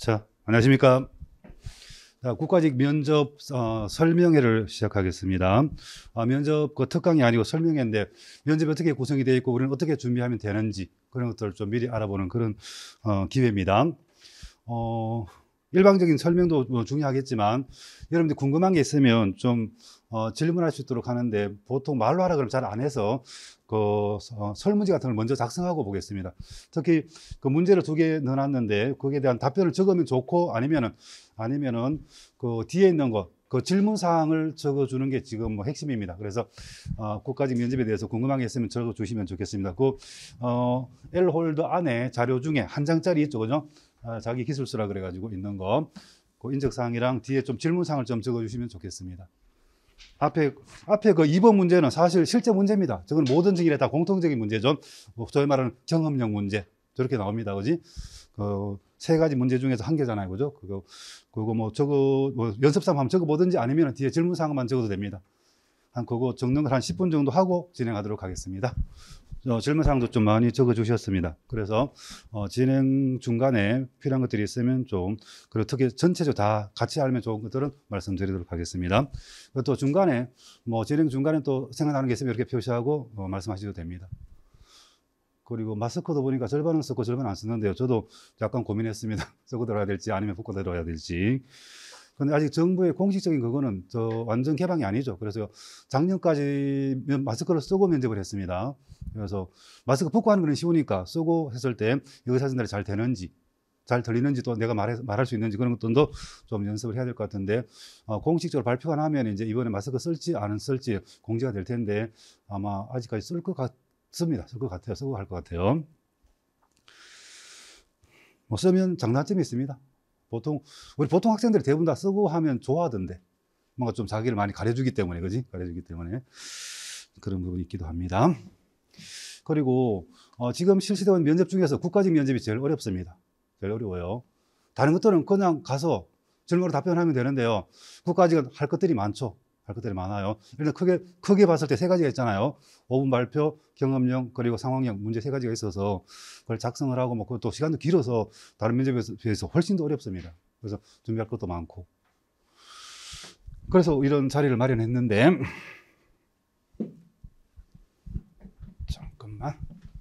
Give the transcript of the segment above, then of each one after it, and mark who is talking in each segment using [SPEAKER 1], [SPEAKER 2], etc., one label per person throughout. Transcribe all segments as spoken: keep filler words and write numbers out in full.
[SPEAKER 1] 자, 안녕하십니까. 자, 국가직 면접 어, 설명회를 시작하겠습니다. 아, 면접 그 특강이 아니고 설명회인데 면접이 어떻게 구성이 되어 있고 우리는 어떻게 준비하면 되는지 그런 것들을 좀 미리 알아보는 그런 어, 기회입니다. 어, 일방적인 설명도 뭐 중요하겠지만 여러분들 궁금한 게 있으면 좀 어, 질문할 수 있도록 하는데 보통 말로 하라 그러면 잘 안 해서 그 어, 설문지 같은 걸 먼저 작성하고 보겠습니다. 특히 그 문제를 두 개 넣어놨는데 거기에 대한 답변을 적으면 좋고 아니면은 아니면은 그 뒤에 있는 거 그 질문 사항을 적어주는 게 지금 뭐 핵심입니다. 그래서 어, 국가직 면접에 대해서 궁금한 게 있으면 적어주시면 좋겠습니다. 그 어, L 홀더 안에 자료 중에 한 장짜리 있죠, 그죠? 아, 자기 기술서라 그래가지고 있는 거, 그 인적사항이랑 뒤에 좀 질문사항을 좀 적어주시면 좋겠습니다. 앞에, 앞에 그 이 번 문제는 사실 실제 문제입니다. 저건 모든 직일에 다 공통적인 문제죠. 뭐 저희 말하는 경험형 문제. 저렇게 나옵니다. 그지? 그, 세 가지 문제 중에서 한 개잖아요. 그죠? 그거, 그거 뭐 적어, 뭐 연습삼 한번 적어보든지 아니면 뒤에 질문사항만 적어도 됩니다. 한 그거 적는 걸 한 십 분 정도 하고 진행하도록 하겠습니다. 어, 질문사항도 좀 많이 적어 주셨습니다. 그래서 어, 진행 중간에 필요한 것들이 있으면 좀 그리고 특히 전체적으로 다 같이 알면 좋은 것들은 말씀드리도록 하겠습니다. 또 중간에 뭐 진행 중간에 또 생각나는 게 있으면 이렇게 표시하고 어, 말씀하셔도 됩니다. 그리고 마스크도 보니까 절반은 썼고 절반은 안 썼는데요. 저도 약간 고민했습니다. 쓰고 들어야 될지 아니면 벗고 들어야 될지. 근데 아직 정부의 공식적인 그거는 저 완전 개방이 아니죠. 그래서 작년까지 마스크를 쓰고 면접을 했습니다. 그래서 마스크 벗고 하는 건 쉬우니까 쓰고 했을 때 의사진들이 잘 되는지 잘 들리는지 또 내가 말해, 말할 수 있는지 그런 것들도 좀 연습을 해야 될 것 같은데 어, 공식적으로 발표가 나면 이제 이번에 마스크 쓸지 안 쓸지 공지가 될 텐데 아마 아직까지 쓸 것 같습니다. 쓸 것 같아요. 쓰고 할 것 같아요. 뭐 쓰면 장단점이 있습니다. 보통 우리 보통 학생들이 대부분 다 쓰고 하면 좋아하던데 뭔가 좀 자기를 많이 가려주기 때문에 그지 가려주기 때문에 그런 부분이 있기도 합니다. 그리고 어, 지금 실시되는 면접 중에서 국가직 면접이 제일 어렵습니다. 제일 어려워요. 다른 것들은 그냥 가서 질문으로 답변하면 되는데요. 국가직은 할 것들이 많죠. 할 것들이 많아요. 일단 크게 크게 봤을 때 세 가지가 있잖아요. 오 분 발표, 경험형 그리고 상황형 문제 세 가지가 있어서 그걸 작성을 하고 뭐 그것도 시간도 길어서 다른 면접에 비해서 훨씬 더 어렵습니다. 그래서 준비할 것도 많고. 그래서 이런 자리를 마련했는데 잠깐만.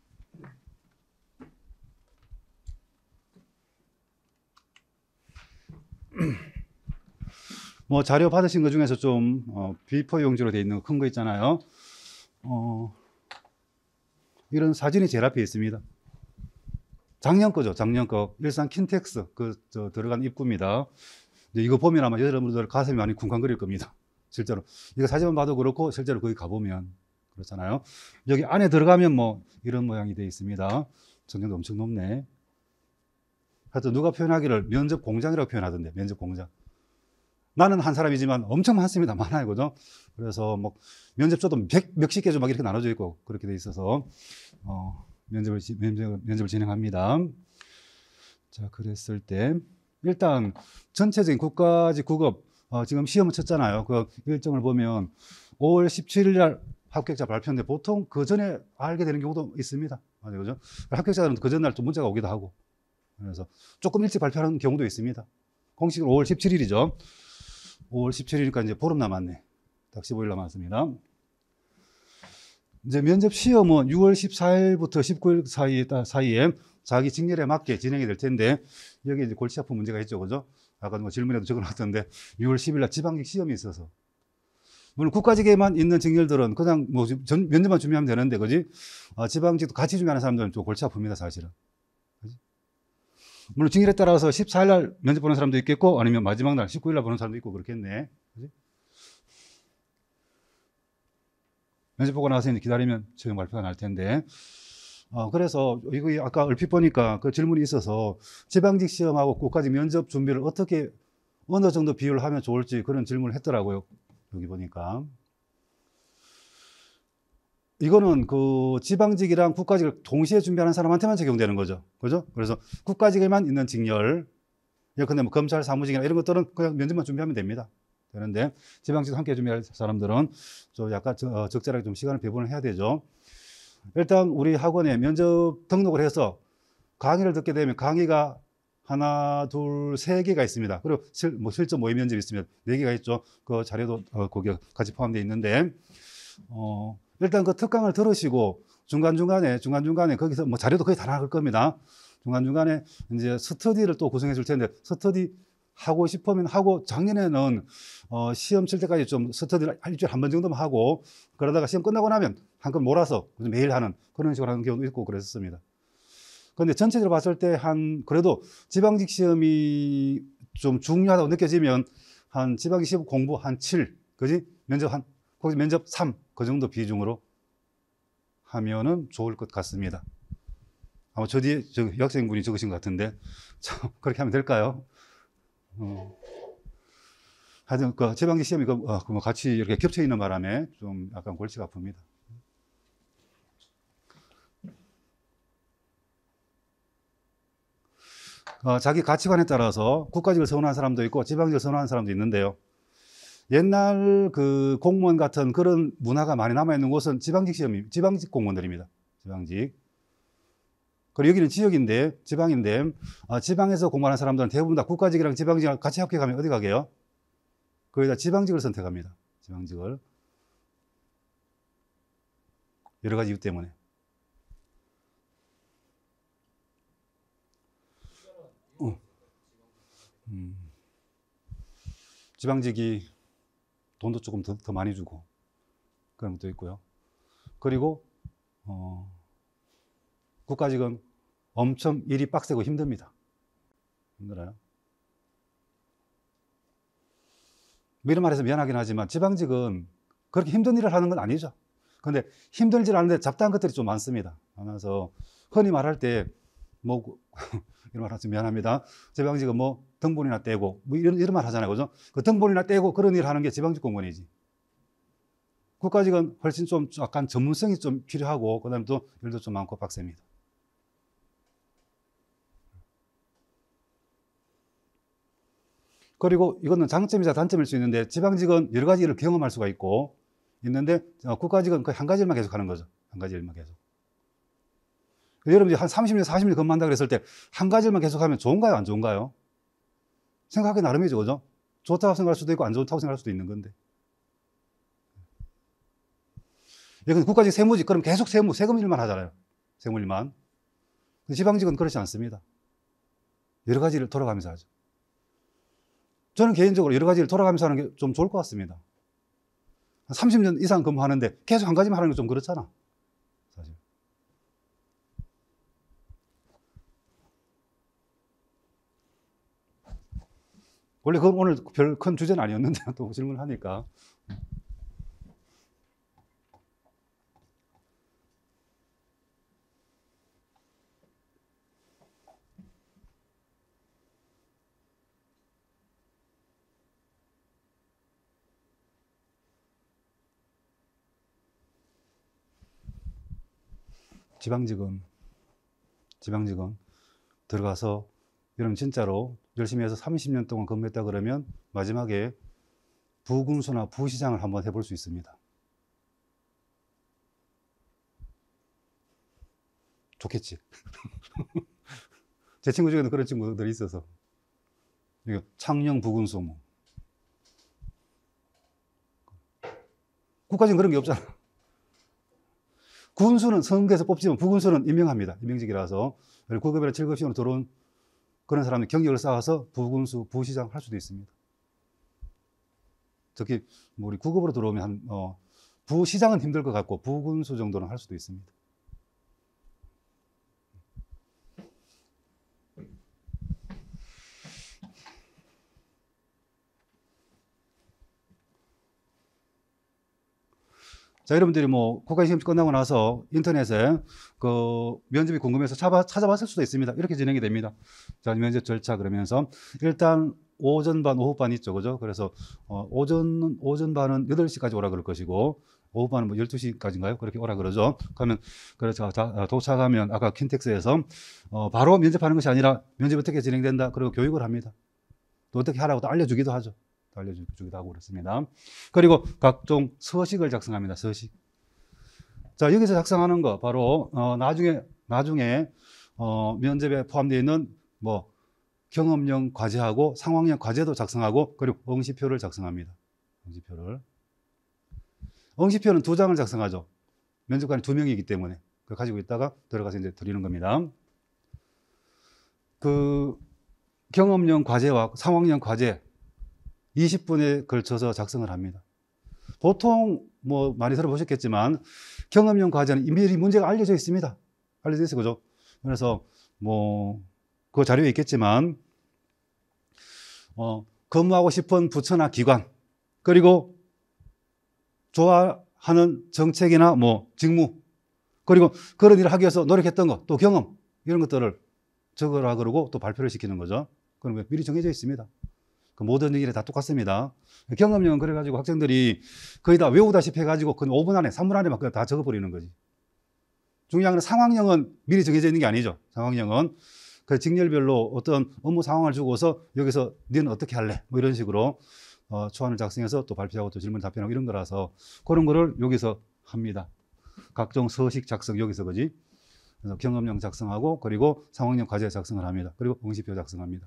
[SPEAKER 1] 뭐 자료 받으신 것 중에서 좀 어, 비포 용지로 되어 있는 큰 거 있잖아요. 어, 이런 사진이 제일 앞에 있습니다. 작년 거죠. 작년 거 일산 킨텍스 그 저 들어간 입구입니다. 이제 이거 보면 아마 여러분들 가슴이 많이 쿵쾅거릴 겁니다. 실제로 이거 사진만 봐도 그렇고 실제로 거기 가보면 그렇잖아요. 여기 안에 들어가면 뭐 이런 모양이 되어 있습니다. 정량도 엄청 높네. 하여튼 누가 표현하기를 면접 공장이라고 표현하던데 면접 공장. 나는 한 사람이지만 엄청 많습니다. 많아요. 그죠? 그래서 뭐 면접조도 백, 몇십 개 좀 막 이렇게 나눠져 있고 그렇게 돼 있어서 어, 면접을, 면접을, 면접을 진행합니다. 자, 그랬을 때 일단 전체적인 국가직 국업 어, 지금 시험을 쳤잖아요. 그 일정을 보면 오월 십칠일 날 합격자 발표인데 보통 그 전에 알게 되는 경우도 있습니다. 맞아요. 그죠? 합격자들은 그 전날 또 문자가 오기도 하고 그래서 조금 일찍 발표하는 경우도 있습니다. 공식은 오월 십칠일이죠. 오월 십칠일이니까 이제 보름 남았네. 딱 십오일 남았습니다. 이제 면접 시험은 유월 십사일부터 십구일 사이, 사이에 자기 직렬에 맞게 진행이 될 텐데, 여기 이제 골치 아픈 문제가 있죠. 그죠? 아까 뭐 질문에도 적어 놨던데, 유월 십일날 지방직 시험이 있어서. 물론 국가직에만 있는 직렬들은 그냥 뭐 전, 면접만 준비하면 되는데, 그지? 아, 지방직도 같이 준비하는 사람들은 좀 골치 아픕니다, 사실은. 그지? 물론 직렬에 따라서 십사일날 면접 보는 사람도 있겠고 아니면 마지막 날 십구일날 보는 사람도 있고 그렇겠네. 그치? 면접 보고 나서 기다리면 최종 발표가 날 텐데 어, 그래서 이거 아까 얼핏 보니까 그 질문이 있어서 지방직 시험하고 국가직 면접 준비를 어떻게 어느 정도 비율을 하면 좋을지 그런 질문을 했더라고요. 여기 보니까 이거는 그 지방직이랑 국가직을 동시에 준비하는 사람한테만 적용되는 거죠. 그죠? 그래서 국가직에만 있는 직렬, 근데 뭐 검찰 사무직이나 이런 것들은 그냥 면접만 준비하면 됩니다. 되는데 지방직도 함께 준비할 사람들은 좀 약간 적절하게 좀 시간을 배분을 해야 되죠. 일단 우리 학원에 면접 등록을 해서 강의를 듣게 되면 강의가 하나, 둘, 세 개가 있습니다. 그리고 실, 뭐 실전 모의 면접이 있으면 네 개가 있죠. 그 자료도 어, 거기 같이 포함되어 있는데, 어, 일단 그 특강을 들으시고 중간중간에, 중간중간에 거기서 뭐 자료도 거의 다 나갈 겁니다. 중간중간에 이제 스터디를 또 구성해 줄 텐데, 스터디 하고 싶으면 하고, 작년에는 어, 시험 칠 때까지 좀 스터디를 일주일에 한 번 정도만 하고, 그러다가 시험 끝나고 나면 한껏 몰아서 매일 하는 그런 식으로 하는 경우도 있고 그랬었습니다. 그런데 전체적으로 봤을 때 한, 그래도 지방직 시험이 좀 중요하다고 느껴지면 한 지방직 시험 공부 한 칠, 그지? 면접 한, 거기 면접 삼, 그 정도 비중으로 하면은 좋을 것 같습니다. 아마 저 뒤에 저 여학생분이 적으신 것 같은데, 저, 그렇게 하면 될까요? 어. 하여튼, 그, 지방직 시험이 그, 어, 그 뭐 같이 이렇게 겹쳐 있는 바람에 좀 약간 골치가 아픕니다. 어, 자기 가치관에 따라서 국가직을 선호하는 사람도 있고 지방직을 선호하는 사람도 있는데요. 옛날 그 공무원 같은 그런 문화가 많이 남아있는 곳은 지방직 시험이, 지방직 공무원들입니다. 지방직. 그리고 여기는 지역인데, 지방인데, 어, 지방에서 공부하는 사람들은 대부분 다 국가직이랑 지방직이랑 같이 합격하면 어디 가게요? 거기다 지방직을 선택합니다. 지방직을. 여러 가지 이유 때문에. 어. 음. 지방직이 돈도 조금 더, 더 많이 주고 그런 것도 있고요. 그리고 어, 국가직은 엄청 일이 빡세고 힘듭니다. 힘들어요. 이런 말해서 미안하긴 하지만 지방직은 그렇게 힘든 일을 하는 건 아니죠. 근데 힘들지 않은데 잡다한 것들이 좀 많습니다. 많아서 흔히 말할 때 뭐 이런 말 하지 미안합니다. 지방직은 뭐 등본이나 떼고 뭐 이런 이런 말 하잖아요, 그죠? 그 등본이나 떼고 그런 일 하는 게 지방직 공무원이지. 국가직은 훨씬 좀 약간 전문성이 좀 필요하고 그다음에 또 일도 좀 많고 빡셉니다. 그리고 이거는 장점이자 단점일 수 있는데 지방직은 여러 가지 일을 경험할 수가 있고 있는데 국가직은 거의 한 가지 일만 계속 하는 거죠. 한 가지 일만 계속. 여러분이 한 삼십 년, 사십 년 근무한다 그랬을 때 한 가지 일만 계속하면 좋은가요, 안 좋은가요? 생각하기 나름이죠, 그죠? 좋다고 생각할 수도 있고 안 좋다고 생각할 수도 있는 건데. 이건 국가직 세무직, 그럼 계속 세무, 세금 일만 하잖아요. 세무 일만. 지방직은 그렇지 않습니다. 여러 가지 일을 돌아가면서 하죠. 저는 개인적으로 여러 가지 일을 돌아가면서 하는 게 좀 좋을 것 같습니다. 삼십 년 이상 근무하는데 계속 한 가지만 하는 게 좀 그렇잖아, 사실. 원래 그건 오늘 별 큰 주제는 아니었는데 또 질문하니까. 지방직은 지방직은 들어가서 여러분 진짜로 열심히 해서 삼십 년 동안 근무했다 그러면 마지막에 부군수나 부시장을 한번 해볼 수 있습니다. 좋겠지. 제 친구 중에도 그런 친구들이 있어서 창녕 부군수 뭐. 국가직은 그런 게 없잖아. 군수는 선거에서 뽑지만 부군수는 임명합니다. 임명직이라서 구 급이나 칠 급 시험으로 들어온 그런 사람이 경력을 쌓아서 부군수, 부시장 할 수도 있습니다. 특히 뭐 우리 구 급으로 들어오면 한 어, 부시장은 힘들 것 같고 부군수 정도는 할 수도 있습니다. 자, 여러분들이 뭐 국가시험 끝나고 나서 인터넷에 그 면접이 궁금해서 찾아봤, 찾아봤을 수도 있습니다. 이렇게 진행이 됩니다. 자, 면접 절차 그러면서 일단 오전 반, 오후 반 있죠, 그죠? 그래서 어, 오전 오전 반은 여덟 시까지 오라 그럴 것이고 오후 반은 뭐 열두 시까지인가요? 그렇게 오라 그러죠. 그러면 그래서 도착하면 아까 킨텍스에서 어, 바로 면접하는 것이 아니라 면접이 어떻게 진행된다. 그리고 교육을 합니다. 또 어떻게 하라고 또 알려주기도 하죠. 알려주기도 하고 그렇습니다. 그리고 각종 서식을 작성합니다. 서식. 자, 여기서 작성하는 거 바로 어, 나중에 나중에 어, 면접에 포함되어 있는 뭐 경험형 과제하고 상황형 과제도 작성하고 그리고 응시표를 작성합니다. 응시표를. 응시표는 두 장을 작성하죠. 면접관이 두 명이기 때문에 그걸 가지고 있다가 들어가서 이제 드리는 겁니다. 그 경험형 과제와 상황형 과제 이십 분에 걸쳐서 작성을 합니다. 보통 뭐 많이 들어보셨겠지만 경험형 과제는 미리 문제가 알려져 있습니다. 알려져 있어요. 그죠? 그래서 뭐 그 자료에 있겠지만 어, 근무하고 싶은 부처나 기관 그리고 좋아하는 정책이나 뭐 직무 그리고 그런 일을 하기 위해서 노력했던 것 또 경험 이런 것들을 적으라 그러고 또 발표를 시키는 거죠. 그럼 미리 정해져 있습니다. 그 모든 일에 다 똑같습니다. 경험형은 그래가지고 학생들이 거의 다 외우다시피 해가지고 그 오 분 안에 삼 분 안에 막 다 적어버리는 거지. 중요한 건 상황형은 미리 정해져 있는 게 아니죠. 상황형은 그 직렬별로 어떤 업무 상황을 주고서 여기서 너는 어떻게 할래? 뭐 이런 식으로 어, 초안을 작성해서 또 발표하고 또 질문 답변하고 이런 거라서 그런 거를 여기서 합니다. 각종 서식 작성 여기서 그지? 그래서 경험형 작성하고 그리고 상황형 과제 작성을 합니다. 그리고 응시표 작성합니다.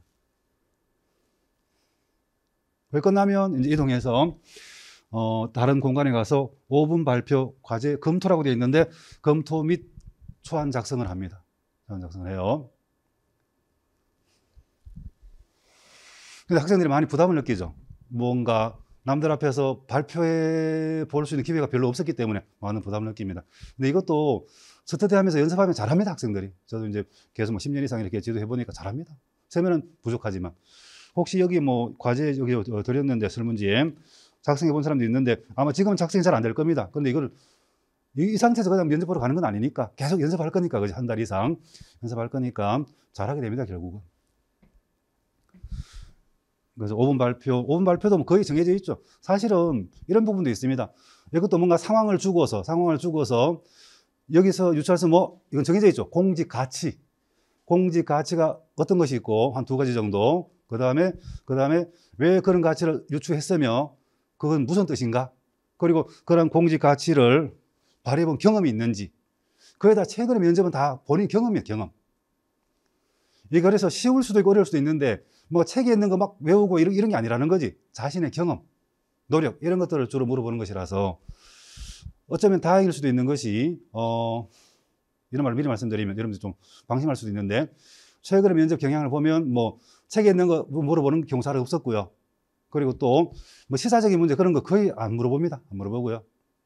[SPEAKER 1] 그걸 끝나면 이제 이동해서 어, 다른 공간에 가서 오 분 발표 과제 검토라고 되어 있는데 검토 및 초안 작성을 합니다. 초안 작성을 해요. 근데 학생들이 많이 부담을 느끼죠. 뭔가 남들 앞에서 발표해 볼 수 있는 기회가 별로 없었기 때문에 많은 부담을 느낍니다. 근데 이것도 스터디 하면서 연습하면 잘합니다, 학생들이. 저도 이제 계속 뭐 십 년 이상 이렇게 지도해 보니까 잘합니다. 처음에는 부족하지만. 혹시 여기 뭐 과제 여기 드렸는데 설문지에 작성해 본 사람도 있는데 아마 지금은 작성이 잘 안 될 겁니다. 근데 이걸 이, 이 상태에서 그냥 면접 보러 가는 건 아니니까 계속 연습할 거니까, 그지? 한 달 이상 연습할 거니까 잘하게 됩니다, 결국은. 그래서 오 분 발표, 오 분 발표도 뭐 거의 정해져 있죠. 사실은 이런 부분도 있습니다. 이것도 뭔가 상황을 주고서, 상황을 주고서 여기서 유추해서 뭐, 이건 정해져 있죠. 공직 가치. 공직 가치가 어떤 것이 있고, 한 두 가지 정도. 그 다음에, 그 다음에 왜 그런 가치를 유추했으며, 그건 무슨 뜻인가? 그리고 그런 공직 가치를 발휘해본 경험이 있는지. 그에다 최근에 면접은 다 본인 경험이에요, 경험. 이 그래서 쉬울 수도 있고 어려울 수도 있는데, 뭐 책에 있는 거 막 외우고 이런, 이런 게 아니라는 거지. 자신의 경험, 노력, 이런 것들을 주로 물어보는 것이라서 어쩌면 다행일 수도 있는 것이, 어, 이런 말을 미리 말씀드리면 여러분들 좀 방심할 수도 있는데, 최근에 면접 경향을 보면 뭐 책에 있는 거 물어보는 경우가 없었고요. 그리고 또 뭐 시사적인 문제 그런 거 거의 안 물어봅니다. 안 물어보고요.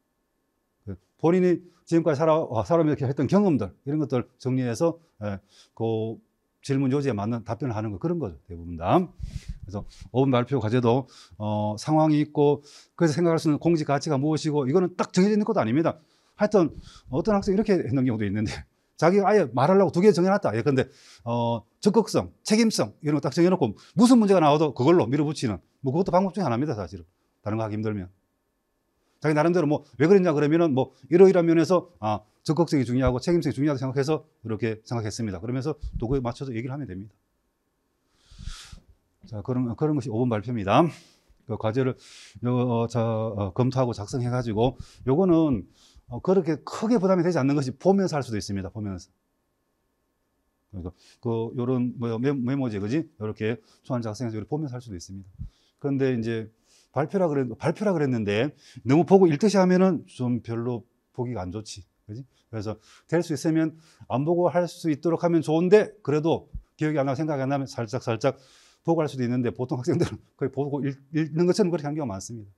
[SPEAKER 1] 본인이 지금까지 살아, 살아오면서 했던 경험들, 이런 것들 정리해서, 예, 그 질문 요지에 맞는 답변을 하는 거, 그런 거죠, 대부분 다. 그래서 오 분 발표 과제도 어, 상황이 있고, 그래서 생각할 수 있는 공직 가치가 무엇이고, 이거는 딱 정해져 있는 것도 아닙니다. 하여튼 어떤 학생이 이렇게 했는 경우도 있는데, 자기가 아예 말하려고 두 개 정해놨다. 예컨대 어, 적극성, 책임성 이런 거 딱 정해놓고 무슨 문제가 나와도 그걸로 밀어붙이는, 뭐 그것도 방법 중에 하나입니다, 사실은. 다른 거 하기 힘들면. 자기 나름대로 뭐 왜 그랬냐 그러면은 뭐 이러이러한 면에서 아 적극성이 중요하고 책임성이 중요하다고 생각해서 이렇게 생각했습니다. 그러면서 또 그에 맞춰서 얘기를 하면 됩니다. 자, 그런 그런 것이 오 분 발표입니다. 그 과제를 요, 저, 어, 검토하고 작성해 가지고 요거는 어, 그렇게 크게 부담이 되지 않는 것이 보면서 할 수도 있습니다. 보면서. 그러니까 그 요런 뭐 메모지 그지? 이렇게 초안 작성해서 이렇게 보면서 할 수도 있습니다. 그런데 이제 발표라 그랬, 발표라 그랬는데 너무 보고 읽듯이 하면은 좀 별로 보기가 안 좋지. 그지? 그래서 될 수 있으면 안 보고 할 수 있도록 하면 좋은데 그래도 기억이 안 나고 생각이 안 나면 살짝 살짝 보고 할 수도 있는데 보통 학생들은 거의 보고 읽, 읽는 것처럼 그렇게 한 경우가 많습니다.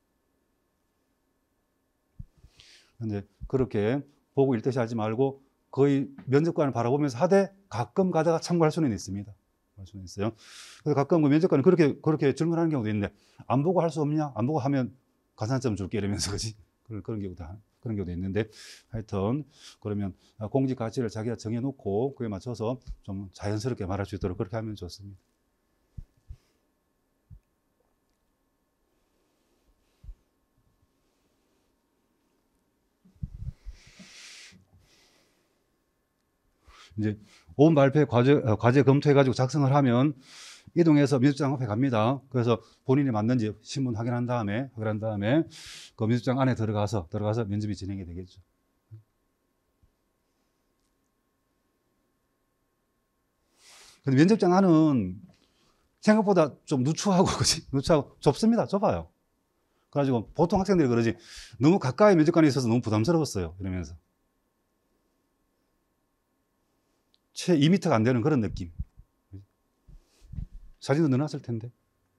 [SPEAKER 1] 근데 그렇게 보고 읽듯이 하지 말고 거의 면접관을 바라보면서 하되 가끔 가다가 참고할 수는 있습니다. 할 수는 있어요. 그래서 가끔 그 면접관은 그렇게, 그렇게 질문하는 경우도 있는데, 안 보고 할 수 없냐? 안 보고 하면 가산점 줄게 이러면서, 그지? 그런, 그런 경우도, 그런 경우도 있는데, 하여튼, 그러면 공직 가치를 자기가 정해놓고, 그에 맞춰서 좀 자연스럽게 말할 수 있도록 그렇게 하면 좋습니다. 이제 오 분 발표 과제, 과제 검토해가지고 작성을 하면 이동해서 면접장 앞에 갑니다. 그래서 본인이 맞는지 신문 확인한 다음에, 확인한 다음에 그 면접장 안에 들어가서, 들어가서 면접이 진행이 되겠죠. 근데 면접장 안은 생각보다 좀 누추하고, 그지? 누추하고 좁습니다. 좁아요. 그래가지고 보통 학생들이 그러지, 너무 가까이 면접관에 있어서 너무 부담스러웠어요. 이러면서. 채 이 미터가 안 되는 그런 느낌. 사진도 넣어놨을 텐데.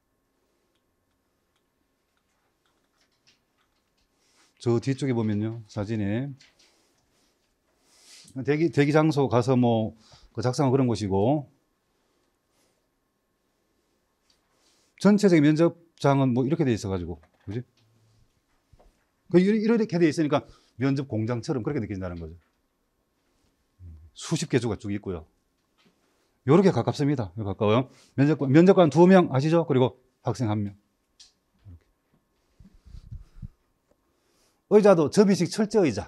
[SPEAKER 1] 저 뒤쪽에 보면요, 사진에. 대기, 대기 장소 가서 뭐, 그 작성하고 그런 곳이고, 전체적인 면접장은 뭐 이렇게 돼 있어가지고, 그지? 그 이렇게 돼 있으니까 면접 공장처럼 그렇게 느껴진다는 거죠. 수십 개 주가 쭉 있고요. 요렇게 가깝습니다. 가까워요. 면접관, 면접관 두 명 아시죠? 그리고 학생 한 명. 의자도 접이식 철제 의자.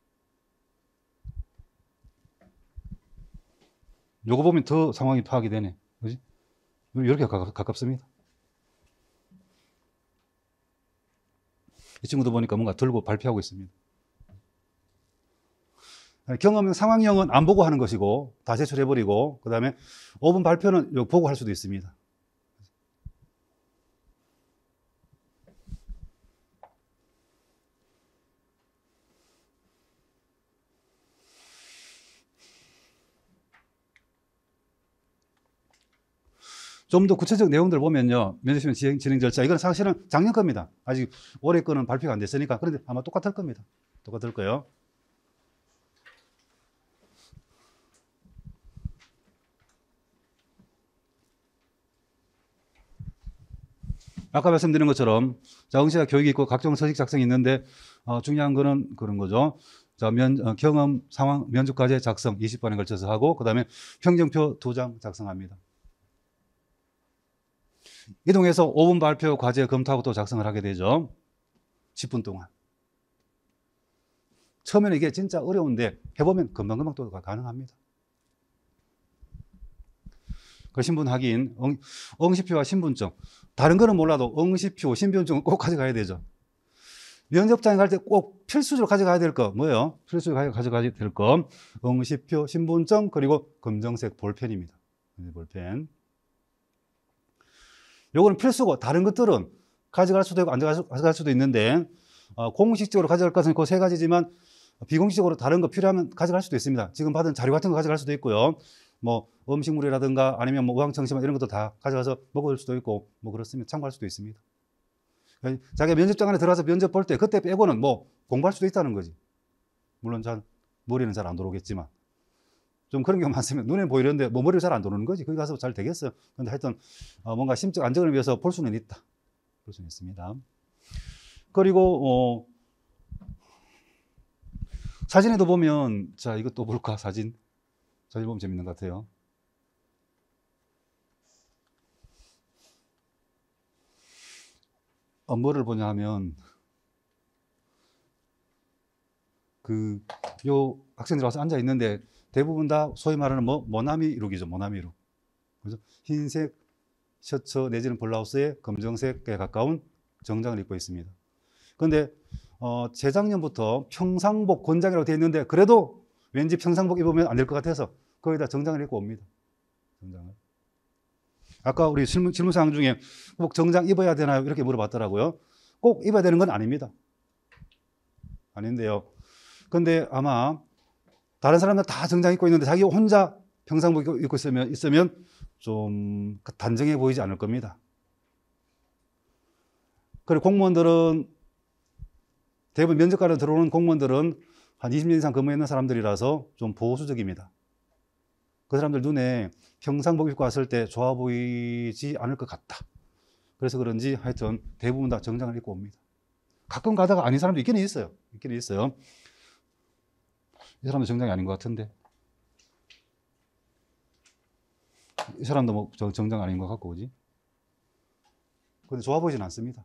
[SPEAKER 1] 요거 보면 더 상황이 파악이 되네. 그지? 이렇게 가깝, 가깝습니다. 이 친구도 보니까 뭔가 들고 발표하고 있습니다. 경험형, 상황형은 안 보고 하는 것이고, 다 제출해버리고, 그 다음에 오 분 발표는 보고 할 수도 있습니다. 좀 더 구체적 내용들 보면요, 면접시험 진행, 진행 절차, 이건 사실은 작년 겁니다. 아직 올해 거는 발표가 안 됐으니까. 그런데 아마 똑같을 겁니다. 똑같을 거예요. 아까 말씀드린 것처럼, 자, 응시와 교육이 있고 각종 서식 작성이 있는데, 어, 중요한 거는 그런 거죠. 자, 면, 어, 경험, 상황, 면접과제 작성 이십 번에 걸쳐서 하고, 그 다음에 평정표 두 장 작성합니다. 이동해서 오 분 발표 과제 검토하고 또 작성을 하게 되죠. 십 분 동안. 처음에는 이게 진짜 어려운데 해보면 금방금방 또 가능합니다. 그 신분 확인, 응, 응시표와 신분증. 다른 거는 몰라도 응시표, 신분증은 꼭 가져가야 되죠. 면접장에 갈 때 꼭 필수적으로 가져가야 될 거 뭐예요? 필수적으로 가져가야 될 거 응시표, 신분증, 그리고 검정색 볼펜입니다. 볼펜. 요거는 필수고 다른 것들은 가져갈 수도 있고 안 가져갈 수도 있는데, 어, 공식적으로 가져갈 것은 그 세 가지지만 비공식적으로 다른 거 필요하면 가져갈 수도 있습니다. 지금 받은 자료 같은 거 가져갈 수도 있고요. 뭐 음식물이라든가 아니면 뭐 우황청심환 이런 것도 다 가져가서 먹을 수도 있고 뭐 그렇습니다. 참고할 수도 있습니다. 자기가 면접장 안에 들어가서 면접 볼 때 그때 빼고는 뭐 공부할 수도 있다는 거지. 물론 잘 머리는 잘 안 들어오겠지만 좀 그런 경우 많으면 눈에 보이는데 뭐 머리를 잘 안 도는 거지. 거기 가서 잘 되겠어요. 근데 하여튼 어 뭔가 심적 안정을 위해서 볼 수는 있다. 볼 수는 있습니다. 그리고 어 사진에도 보면, 자, 이것도 볼까? 사진. 사진 보면 재밌는 것 같아요. 어, 뭐를 보냐 하면, 그, 요 학생들 와서 앉아 있는데, 대부분 다 소위 말하는 뭐, 모나미 룩이죠. 모나미 룩. 그래서 흰색 셔츠 내지는 블라우스에 검정색에 가까운 정장을 입고 있습니다. 그런데 어, 재작년부터 평상복 권장이라고 되어 있는데 그래도 왠지 평상복 입으면 안 될 것 같아서 거기다 정장을 입고 옵니다. 정장을. 아까 우리 질문, 질문사항 중에 꼭 정장 입어야 되나요? 이렇게 물어봤더라고요. 꼭 입어야 되는 건 아닙니다. 아닌데요. 근데 아마 다른 사람들 다 정장 입고 있는데 자기 혼자 평상복 입고 있으면, 있으면 좀 단정해 보이지 않을 겁니다. 그리고 공무원들은 대부분 면접관에 들어오는 공무원들은 한 이십 년 이상 근무했는 사람들이라서 좀 보수적입니다. 그 사람들 눈에 평상복 입고 왔을 때 좋아 보이지 않을 것 같다. 그래서 그런지 하여튼 대부분 다 정장을 입고 옵니다. 가끔 가다가 아닌 사람도 있기는 있어요. 있기는 있어요. 이 사람도 정장이 아닌 것 같은데. 이 사람도 뭐 정장 아닌 것 같고, 그지? 근데 좋아 보이진 않습니다.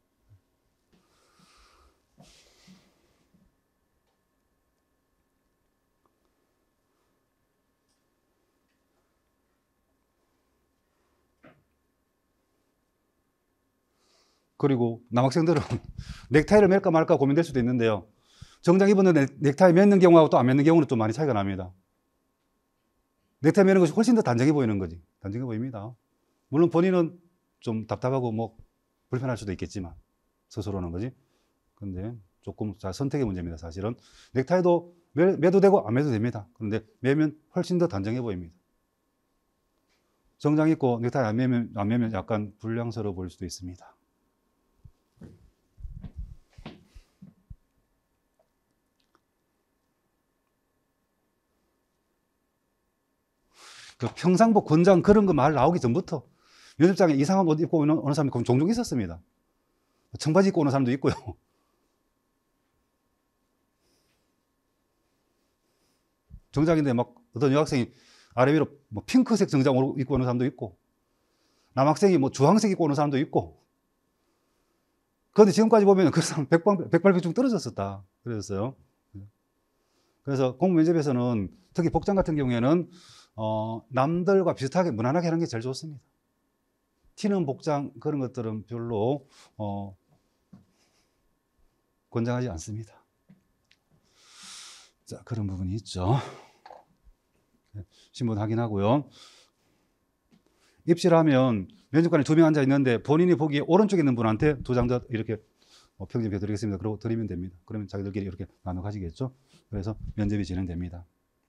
[SPEAKER 1] 그리고 남학생들은 넥타이를 맬까 말까 고민될 수도 있는데요. 정장 입었는데 넥타이 맺는 경우하고 또 안 맺는 경우는 좀 많이 차이가 납니다. 넥타이 매는 것이 훨씬 더 단정해 보이는 거지. 단정해 보입니다. 물론 본인은 좀 답답하고 뭐 불편할 수도 있겠지만 스스로는 거지. 근데 조금 자 선택의 문제입니다. 사실은 넥타이도 매, 매도 되고 안 매도 됩니다. 그런데 매면 훨씬 더 단정해 보입니다. 정장 입고 넥타이 안 매면, 안 매면 약간 불량스러워 보일 수도 있습니다. 그 평상복, 권장 그런 거 말 나오기 전부터 면접장에 이상한 옷 입고 오는, 오는 사람이 종종 있었습니다. 청바지 입고 오는 사람도 있고요. 정장인데 막 어떤 여학생이 아래 위로 뭐 핑크색 정장으로 입고 오는 사람도 있고, 남학생이 뭐 주황색 입고 오는 사람도 있고. 그런데 지금까지 보면 그 사람 백발, 백발백중 떨어졌었다. 그랬어요. 그래서 공무 면접에서는 특히 복장 같은 경우에는 어, 남들과 비슷하게 무난하게 하는 게 제일 좋습니다. 튀는 복장 그런 것들은 별로 어, 권장하지 않습니다. 자, 그런 부분이 있죠. 신분 확인하고요. 입시를 하면 면접관에 두 명 앉아 있는데 본인이 보기에 오른쪽에 있는 분한테 두 장 더 이렇게 평점해 드리겠습니다. 그러고 드리면 됩니다. 그러면 자기들끼리 이렇게 나눠 가지겠죠. 그래서 면접이 진행됩니다.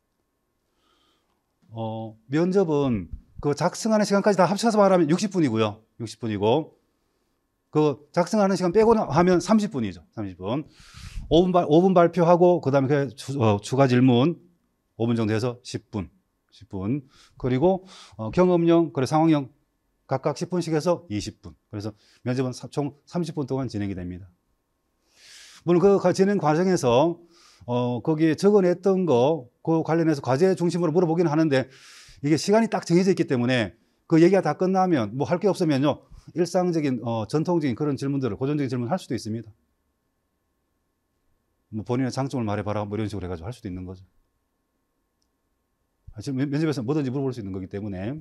[SPEAKER 1] 어, 면접은 그 작성하는 시간까지 다 합쳐서 말하면 육십 분이고요. 육십 분이고 그 작성하는 시간 빼고 하면 삼십 분이죠. 삼십 분. 오 분, 발, 오 분 발표하고 그다음에 그 추, 어, 추가 질문 오 분 정도 해서 십 분. 십 분. 그리고 어, 경험형, 그리고 상황형 각각 십 분씩 해서 이십 분. 그래서 면접은 총 삼십 분 동안 진행이 됩니다. 물론 그 진행 과정에서 어, 거기에 적어냈던 거, 그 관련해서 과제 중심으로 물어보기는 하는데 이게 시간이 딱 정해져 있기 때문에 그 얘기가 다 끝나면 뭐 할 게 없으면요. 일상적인, 어, 전통적인 그런 질문들을, 고전적인 질문을 할 수도 있습니다. 뭐 본인의 장점을 말해봐라. 뭐 이런 식으로 해가지고 할 수도 있는 거죠. 지금 면접에서 뭐든지 물어볼 수 있는 거기 때문에.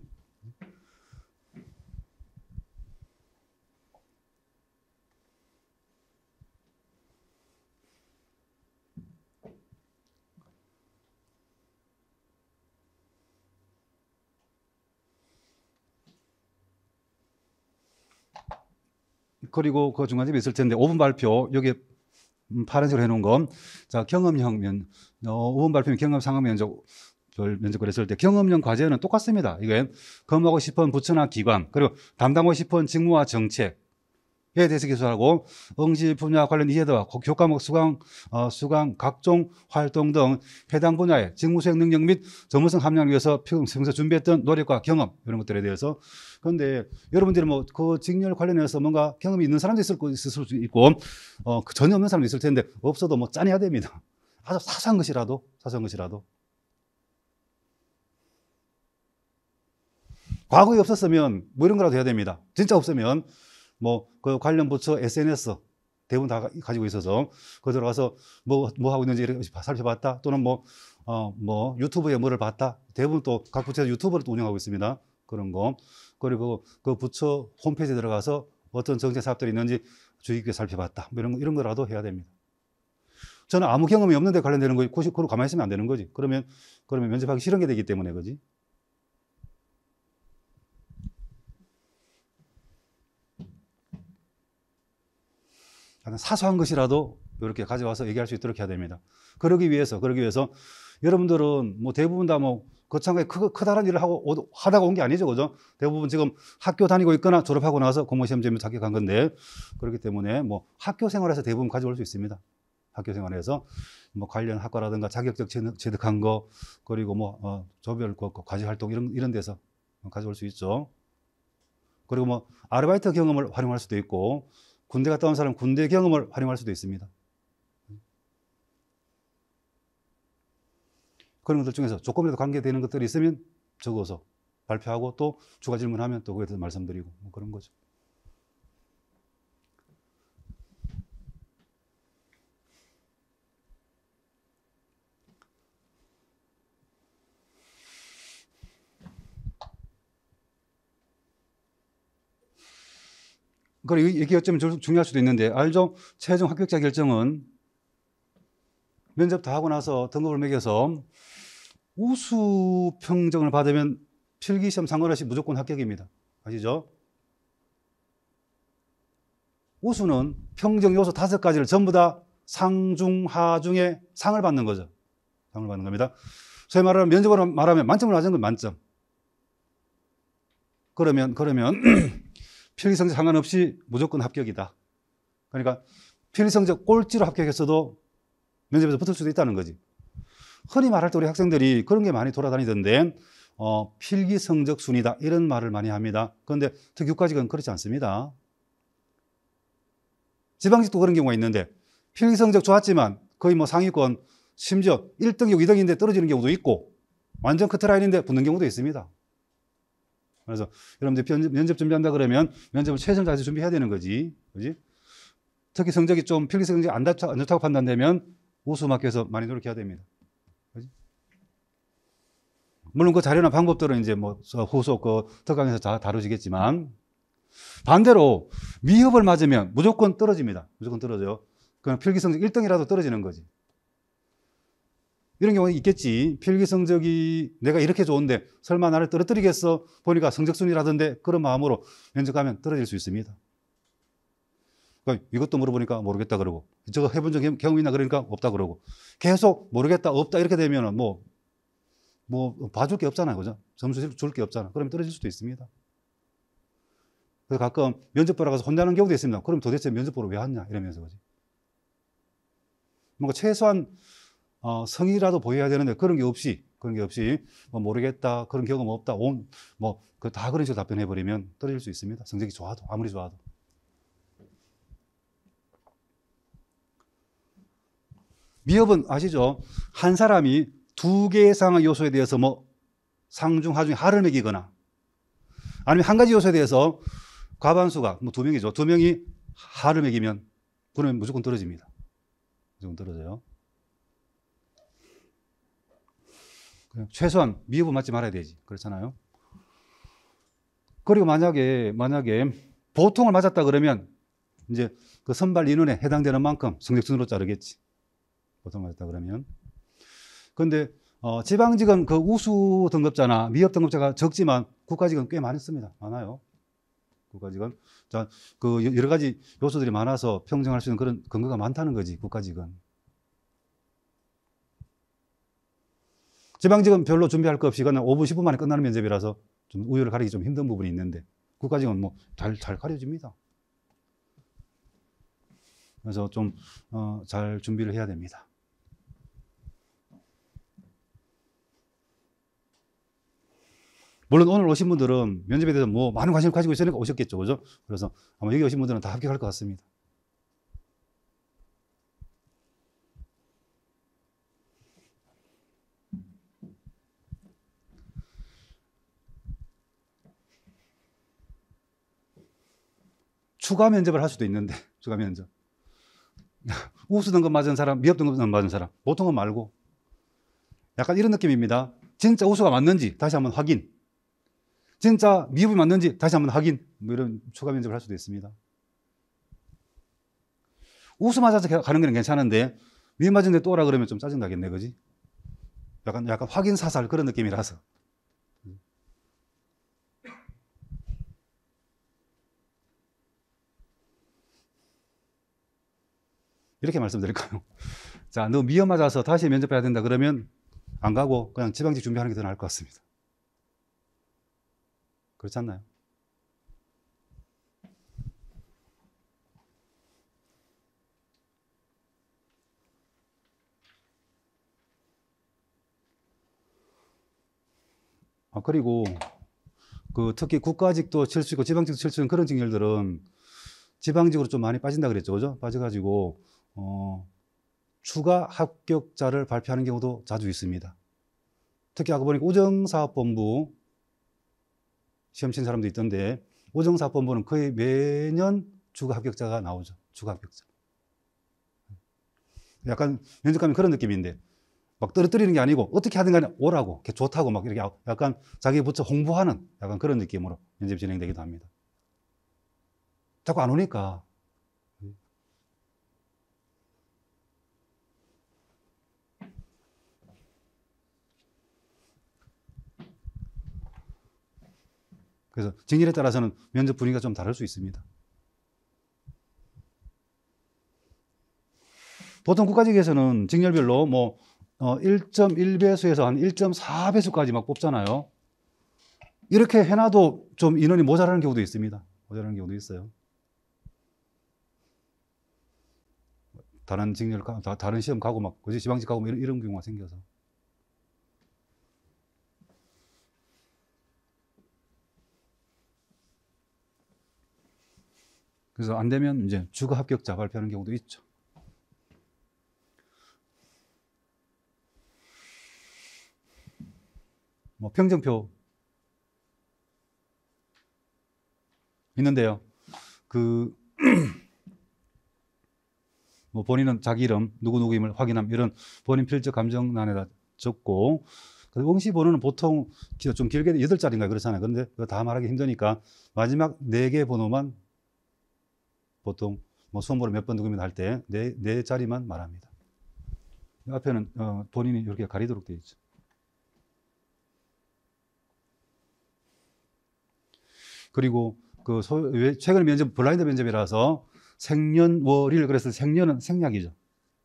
[SPEAKER 1] 그리고 그 중간쯤에 있을 텐데 오 분 발표 여기 파란색으로 해놓은 건 자 경험형 면 어, 오 분 발표는 경험 상황 면접 별 면접을 했을 때 경험형 과제는 똑같습니다. 이게 검하고 싶은 부처나 기관 그리고 담당하고 싶은 직무와 정책에 대해서 기술하고 응시 분야 관련 이해도와 교과목 수강 어, 수강 각종 활동 등 해당 분야의 직무 수행 능력 및 전문성 함량을 위해서 평소 준비했던 노력과 경험 이런 것들에 대해서. 그런데 여러분들이 뭐 그 직렬 관련해서 뭔가 경험이 있는 사람도 있을, 있을 수 있고 어, 전혀 없는 사람도 있을 텐데 없어도 뭐 짠해야 됩니다. 아주 사소한 것이라도 사소한 것이라도. 과거에 없었으면 뭐 이런 거라도 해야 됩니다. 진짜 없으면 뭐 그 관련 부처 에스엔에스 대부분 다 가지고 있어서 그 들어가서 뭐, 뭐 하고 있는지 이렇게 살펴봤다. 또는 뭐, 어, 뭐 유튜브에 뭐를 봤다. 대부분 또 각 부처에서 유튜브를 또 운영하고 있습니다. 그런 거. 그리고 그 부처 홈페이지에 들어가서 어떤 정책 사업들이 있는지 주의 깊게 살펴봤다. 뭐 이런, 이런 거라도 해야 됩니다. 저는 아무 경험이 없는데 관련되는 거, 그걸 가만히 있으면 안 되는 거지. 그러면, 그러면 면접하기 싫은 게 되기 때문에, 그지? 사소한 것이라도 이렇게 가져와서 얘기할 수 있도록 해야 됩니다. 그러기 위해서, 그러기 위해서 여러분들은 뭐 대부분 다 뭐 거창하게 크다란 일을 하고 하다가 온 게 아니죠, 그죠? 대부분 지금 학교 다니고 있거나 졸업하고 나서 공무시험 점유 합격한 건데 그렇기 때문에 뭐 학교 생활에서 대부분 가져올 수 있습니다. 학교 생활에서 뭐 관련 학과라든가 자격증 취득한 거 그리고 뭐 어, 조별 과제 활동 이런 이런 데서 가져올 수 있죠. 그리고 뭐 아르바이트 경험을 활용할 수도 있고. 군대 갔다 온 사람 군대 경험을 활용할 수도 있습니다. 그런 것들 중에서 조금이라도 관계되는 것들이 있으면 적어서 발표하고 또 추가 질문하면 또 그에 대해서 말씀드리고 뭐 그런 거죠. 그리고 이게 어쩌면 중요할 수도 있는데 알죠? 최종 합격자 결정은 면접 다 하고 나서 등급을 매겨서 우수 평정을 받으면 필기시험 상관없이 무조건 합격입니다. 아시죠? 우수는 평정 요소 다섯 가지를 전부 다 상중, 하중에 상을 받는 거죠. 상을 받는 겁니다. 소위 말하면 면접으로 말하면 만점을 맞은 건 만점. 그러면, 그러면 필기성적 상관없이 무조건 합격이다. 그러니까 필기성적 꼴찌로 합격했어도 면접에서 붙을 수도 있다는 거지. 흔히 말할 때 우리 학생들이 그런 게 많이 돌아다니던데 어, 필기성적 순이다 이런 말을 많이 합니다. 그런데 특히 국가직은 그렇지 않습니다. 지방직도 그런 경우가 있는데 필기성적 좋았지만 거의 뭐 상위권 심지어 일 등이고 이 등인데 떨어지는 경우도 있고 완전 커트라인인데 붙는 경우도 있습니다. 그래서 여러분들 면접, 면접 준비한다 그러면 면접을 최선을 다해서 준비해야 되는 거지. 그지? 특히 성적이 좀 필기 성적이 안 좋다고, 안 좋다고 판단되면 우수 맞기 위해서 많이 노력해야 됩니다. 그지? 물론 그 자료나 방법들은 이제 뭐 후속 그 특강에서 다 다루시겠지만 반대로 미흡을 맞으면 무조건 떨어집니다. 무조건 떨어져요. 그냥 필기 성적 일 등이라도 떨어지는 거지. 이런 경우가 있겠지. 필기 성적이 내가 이렇게 좋은데 설마 나를 떨어뜨리겠어? 보니까 성적순이라던데 그런 마음으로 면접 가면 떨어질 수 있습니다. 그러니까 이것도 물어보니까 모르겠다 그러고 저거 해본 적 경험 있나 그러니까 없다 그러고 계속 모르겠다 없다 이렇게 되면은 뭐, 뭐 봐줄 게 없잖아요. 그죠? 점수 줄 게 없잖아. 그러면 떨어질 수도 있습니다. 그래서 가끔 면접 보러 가서 혼나는 경우도 있습니다. 그럼 도대체 면접 보러 왜 왔냐? 이러면서 그지. 뭔가 최소한 어, 성의라도 보여야 되는데 그런 게 없이 그런 게 없이 뭐 모르겠다 그런 경험 없다 온 뭐 그 다 그런 식으로 답변해 버리면 떨어질 수 있습니다. 성적이 좋아도 아무리 좋아도. 미흡은 아시죠? 한 사람이 두 개 이상의 요소에 대해서 뭐 상중 하중에 하를 매기거나 아니면 한 가지 요소에 대해서 과반수가 뭐 두 명이죠. 두 명이 하를 매기면 그러면 무조건 떨어집니다. 무조건 떨어져요. 최소한 미흡은 맞지 말아야 되지. 그렇잖아요. 그리고 만약에, 만약에 보통을 맞았다 그러면 이제 그 선발 인원에 해당되는 만큼 성적순으로 자르겠지. 보통 맞았다 그러면. 그런데 어, 지방직은 그 우수 등급자나 미흡 등급자가 적지만 국가직은 꽤 많습니다. 많아요. 국가직은. 자, 그 여러 가지 요소들이 많아서 평정할 수 있는 그런 근거가 많다는 거지, 국가직은. 지방직은 별로 준비할 거 없이 그냥 오 분, 십 분 만에 끝나는 면접이라서 좀 우열을 가리기 좀 힘든 부분이 있는데 국가직은 뭐 잘, 잘 가려집니다. 그래서 좀, 어, 잘 준비를 해야 됩니다. 물론 오늘 오신 분들은 면접에 대해서 뭐 많은 관심을 가지고 있으니까 오셨겠죠. 그죠? 그래서 아마 여기 오신 분들은 다 합격할 것 같습니다. 추가 면접을 할 수도 있는데, 추가 면접. 우수 등급 맞은 사람, 미흡 등급 맞은 사람, 보통은 말고. 약간 이런 느낌입니다. 진짜 우수가 맞는지 다시 한번 확인. 진짜 미흡이 맞는지 다시 한번 확인. 뭐 이런 추가 면접을 할 수도 있습니다. 우수 맞아서 가는 건 괜찮은데, 미흡 맞은데 또 오라 그러면 좀 짜증나겠네, 그지? 약간, 약간 확인 사살 그런 느낌이라서. 이렇게 말씀드릴까요? 자, 너 미흡 맞아서 다시 면접해야 된다 그러면 안 가고 그냥 지방직 준비하는 게 더 나을 것 같습니다. 그렇지 않나요? 아, 그리고 그 특히 국가직도 칠 수 있고 지방직도 칠 수 있는 그런 직렬들은 지방직으로 좀 많이 빠진다 그랬죠. 그죠? 빠져가지고, 어, 추가 합격자를 발표하는 경우도 자주 있습니다. 특히 아까 보니까 우정사업본부 시험 친 사람도 있던데, 우정사업본부는 거의 매년 추가 합격자가 나오죠. 추가 합격자. 약간 면접 가면 그런 느낌인데, 막 떨어뜨리는 게 아니고, 어떻게 하든 간에 오라고, 좋다고 막 이렇게 약간 자기 부처 홍보하는 약간 그런 느낌으로 면접이 진행되기도 합니다. 자꾸 안 오니까. 그래서 직렬에 따라서는 면접 분위기가 좀 다를 수 있습니다. 보통 국가직에서는 직렬별로 뭐 어, 일 점 일 배수에서 한 일 점 사 배수까지 막 뽑잖아요. 이렇게 해놔도 좀 인원이 모자라는 경우도 있습니다. 모자라는 경우도 있어요. 다른 직렬, 다른 시험 가고 막, 그지 지방직 가고 뭐 이런, 이런 경우가 생겨서. 그래서 안 되면 이제 추가 합격자 발표하는 경우도 있죠. 뭐 평정표 있는데요. 그 뭐 본인은 자기 이름 누구누구임을 확인함 이런 본인 필적 감정란에다 적고, 응시 번호는 보통 좀 길게 여덟 자리인가 그렇잖아요. 그런데 그거 다 말하기 힘드니까 마지막 네 개 번호만 보통 뭐 수험 번호 몇 번 누구면 할 때 네, 네 자리만 말합니다. 앞에는 어, 본인이 이렇게 가리도록 되어 있죠. 그리고 그 소, 최근 면접 블라인드 면접이라서 생년월일, 그래서 생년은 생략이죠.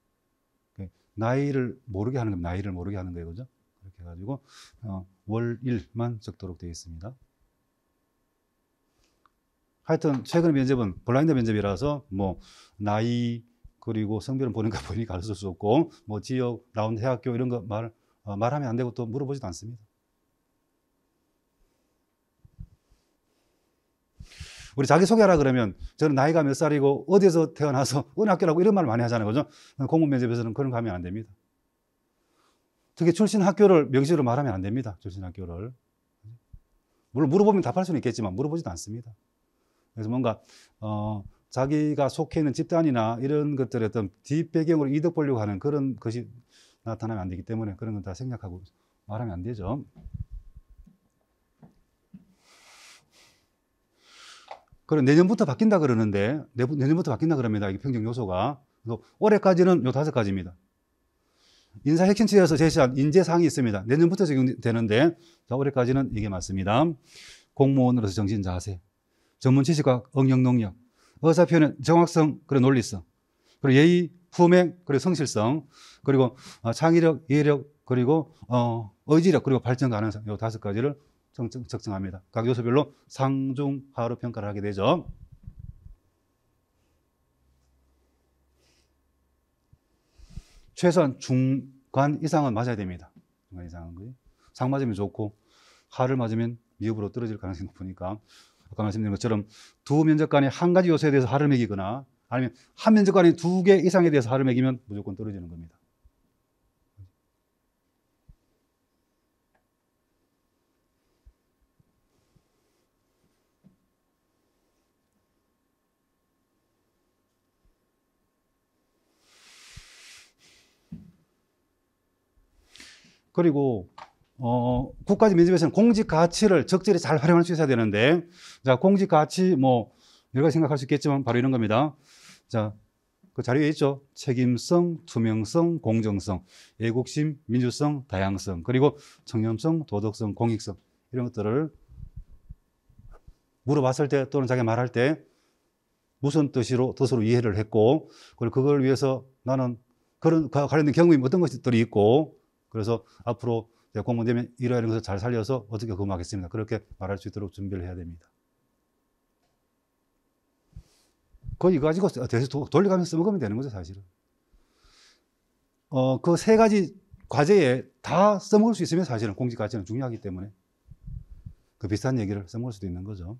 [SPEAKER 1] 나이를 모르게 하는 겁니다. 나이를 모르게 하는 거예요. 그죠? 이렇게 해가지고, 어, 월일만 적도록 되어 있습니다. 하여튼, 최근 면접은 블라인드 면접이라서, 뭐, 나이, 그리고 성별은 본인과 본인이 가르칠 수 없고, 뭐, 지역, 나온 대학교 이런 거 말, 어, 말하면 안 되고 또 물어보지도 않습니다. 우리 자기소개하라 그러면 저는 나이가 몇 살이고 어디에서 태어나서 어느 학교라고 이런 말을 많이 하잖아요. 그죠? 공무원 면접에서는 그런 거 하면 안 됩니다. 특히 출신 학교를 명시로 말하면 안 됩니다. 출신 학교를. 물론 물어보면 답할 수는 있겠지만 물어보지도 않습니다. 그래서 뭔가 어, 자기가 속해 있는 집단이나 이런 것들의 어떤 뒷배경으로 이득 보려고 하는 그런 것이 나타나면 안 되기 때문에 그런 건 다 생략하고 말하면 안 되죠. 그럼 내년부터 바뀐다 그러는데, 내년부터 바뀐다 그럽니다. 이게 평정 요소가. 그래서 올해까지는 요 다섯 가지입니다. 인사 핵심치에서 제시한 인재사항이 있습니다. 내년부터 적용되는데, 자, 올해까지는 이게 맞습니다. 공무원으로서 정신 자세, 전문 지식과 응용 능력, 의사표현의 정확성, 그리고 논리성, 그리고 예의, 품행, 그리고 성실성, 그리고 창의력, 이해력, 그리고 어, 의지력, 그리고 발전 가능성, 요 다섯 가지를 적정합니다. 각 요소별로 상중하로 평가를 하게 되죠. 최소한 중간 이상은 맞아야 됩니다. 중간 이상은. 상 맞으면 좋고 하를 맞으면 미흡으로 떨어질 가능성이 높으니까 아까 말씀드린 것처럼 두 면접관이 한 가지 요소에 대해서 하를 매기거나 아니면 한 면접관이 두 개 이상에 대해서 하를 매기면 무조건 떨어지는 겁니다. 그리고 어, 국가직 면접에서는 공직 가치를 적절히 잘 활용할 수 있어야 되는데, 자, 공직 가치 뭐 여러 가지 생각할 수 있겠지만 바로 이런 겁니다. 자, 그 자료에 있죠. 책임성, 투명성, 공정성, 애국심, 민주성, 다양성, 그리고 청렴성, 도덕성, 공익성 이런 것들을 물어봤을 때 또는 자기가 말할 때 무슨 뜻으로 뜻으로 이해를 했고, 그리고 그걸 위해서 나는 그런 관련된 경험이 어떤 것들이 있고, 그래서 앞으로 공무원 되면 이러이러한 것을 잘 살려서 어떻게 근무하겠습니다. 그렇게 말할 수 있도록 준비를 해야 됩니다. 그거 이거 가지고 대해서 돌려가면서 써먹으면 되는 거죠, 사실은. 어, 그 세 가지 과제에 다 써먹을 수 있으면 사실은 공직 가치는 중요하기 때문에 그 비슷한 얘기를 써먹을 수도 있는 거죠.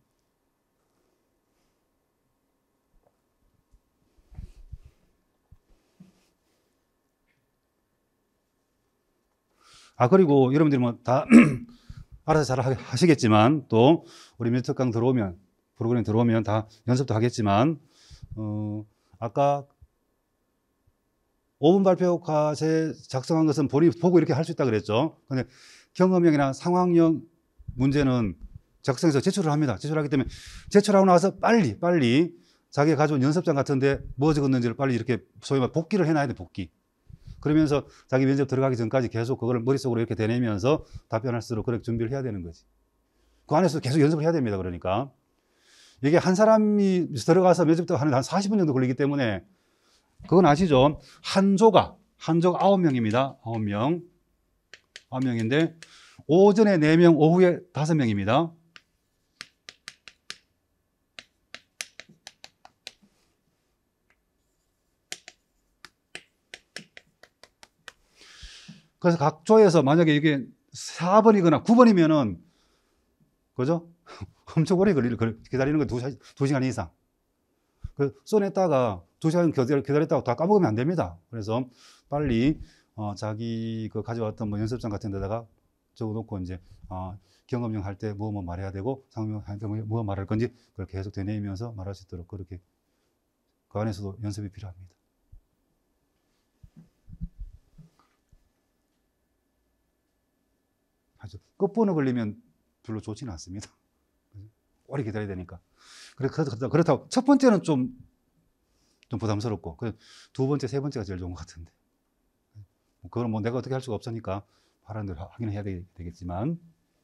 [SPEAKER 1] 아, 그리고 여러분들이 뭐 다 알아서 잘 하시겠지만, 또 우리 면접강 들어오면, 프로그램 들어오면 다 연습도 하겠지만, 어, 아까 오 분 발표 과제 작성한 것은 본인이 보고 이렇게 할 수 있다 그랬죠. 근데 경험형이나 상황형 문제는 작성해서 제출을 합니다. 제출하기 때문에 제출하고 나서 빨리, 빨리 자기가 가져온 연습장 같은데 뭐 적었는지를 빨리 이렇게 소위 말 복기를 해놔야 돼, 복기. 그러면서 자기 면접 들어가기 전까지 계속 그걸 머릿속으로 이렇게 되뇌면서 답변할 수 있도록 그렇게 준비를 해야 되는 거지. 그 안에서 계속 연습을 해야 됩니다. 그러니까 이게 한 사람이 들어가서 면접 하는데 한 사십 분 정도 걸리기 때문에 그건 아시죠? 한 조가 한 조가 아홉 명입니다. 아홉 명. 아홉 명인데 오전에 네 명, 오후에 다섯 명입니다. 그래서 각 조에서 만약에 이게 사 번이거나 구 번이면은 그죠? 엄청 오래 걸릴, 기다리는 거 두 시간 이상. 그 써냈다가 두 시간 기다렸다가 다 까먹으면 안 됩니다. 그래서 빨리 어, 자기 그 가져왔던 뭐 연습장 같은 데다가 적어놓고 이제 어, 경험용 할 때 뭐 뭐 말해야 되고 상용 할 때 뭐 말할 건지 그걸 계속 되뇌이면서 말할 수 있도록 그렇게 그 안에서도 연습이 필요합니다. 아주 끝번호 걸리면 별로 좋지는 않습니다. 오래 기다려야 되니까. 그렇다고, 그렇다고 첫 번째는 좀, 좀 부담스럽고, 두 번째, 세 번째가 제일 좋은 것 같은데. 그건 뭐 내가 어떻게 할 수가 없으니까 바라는 대로 하긴 해야 되겠지만.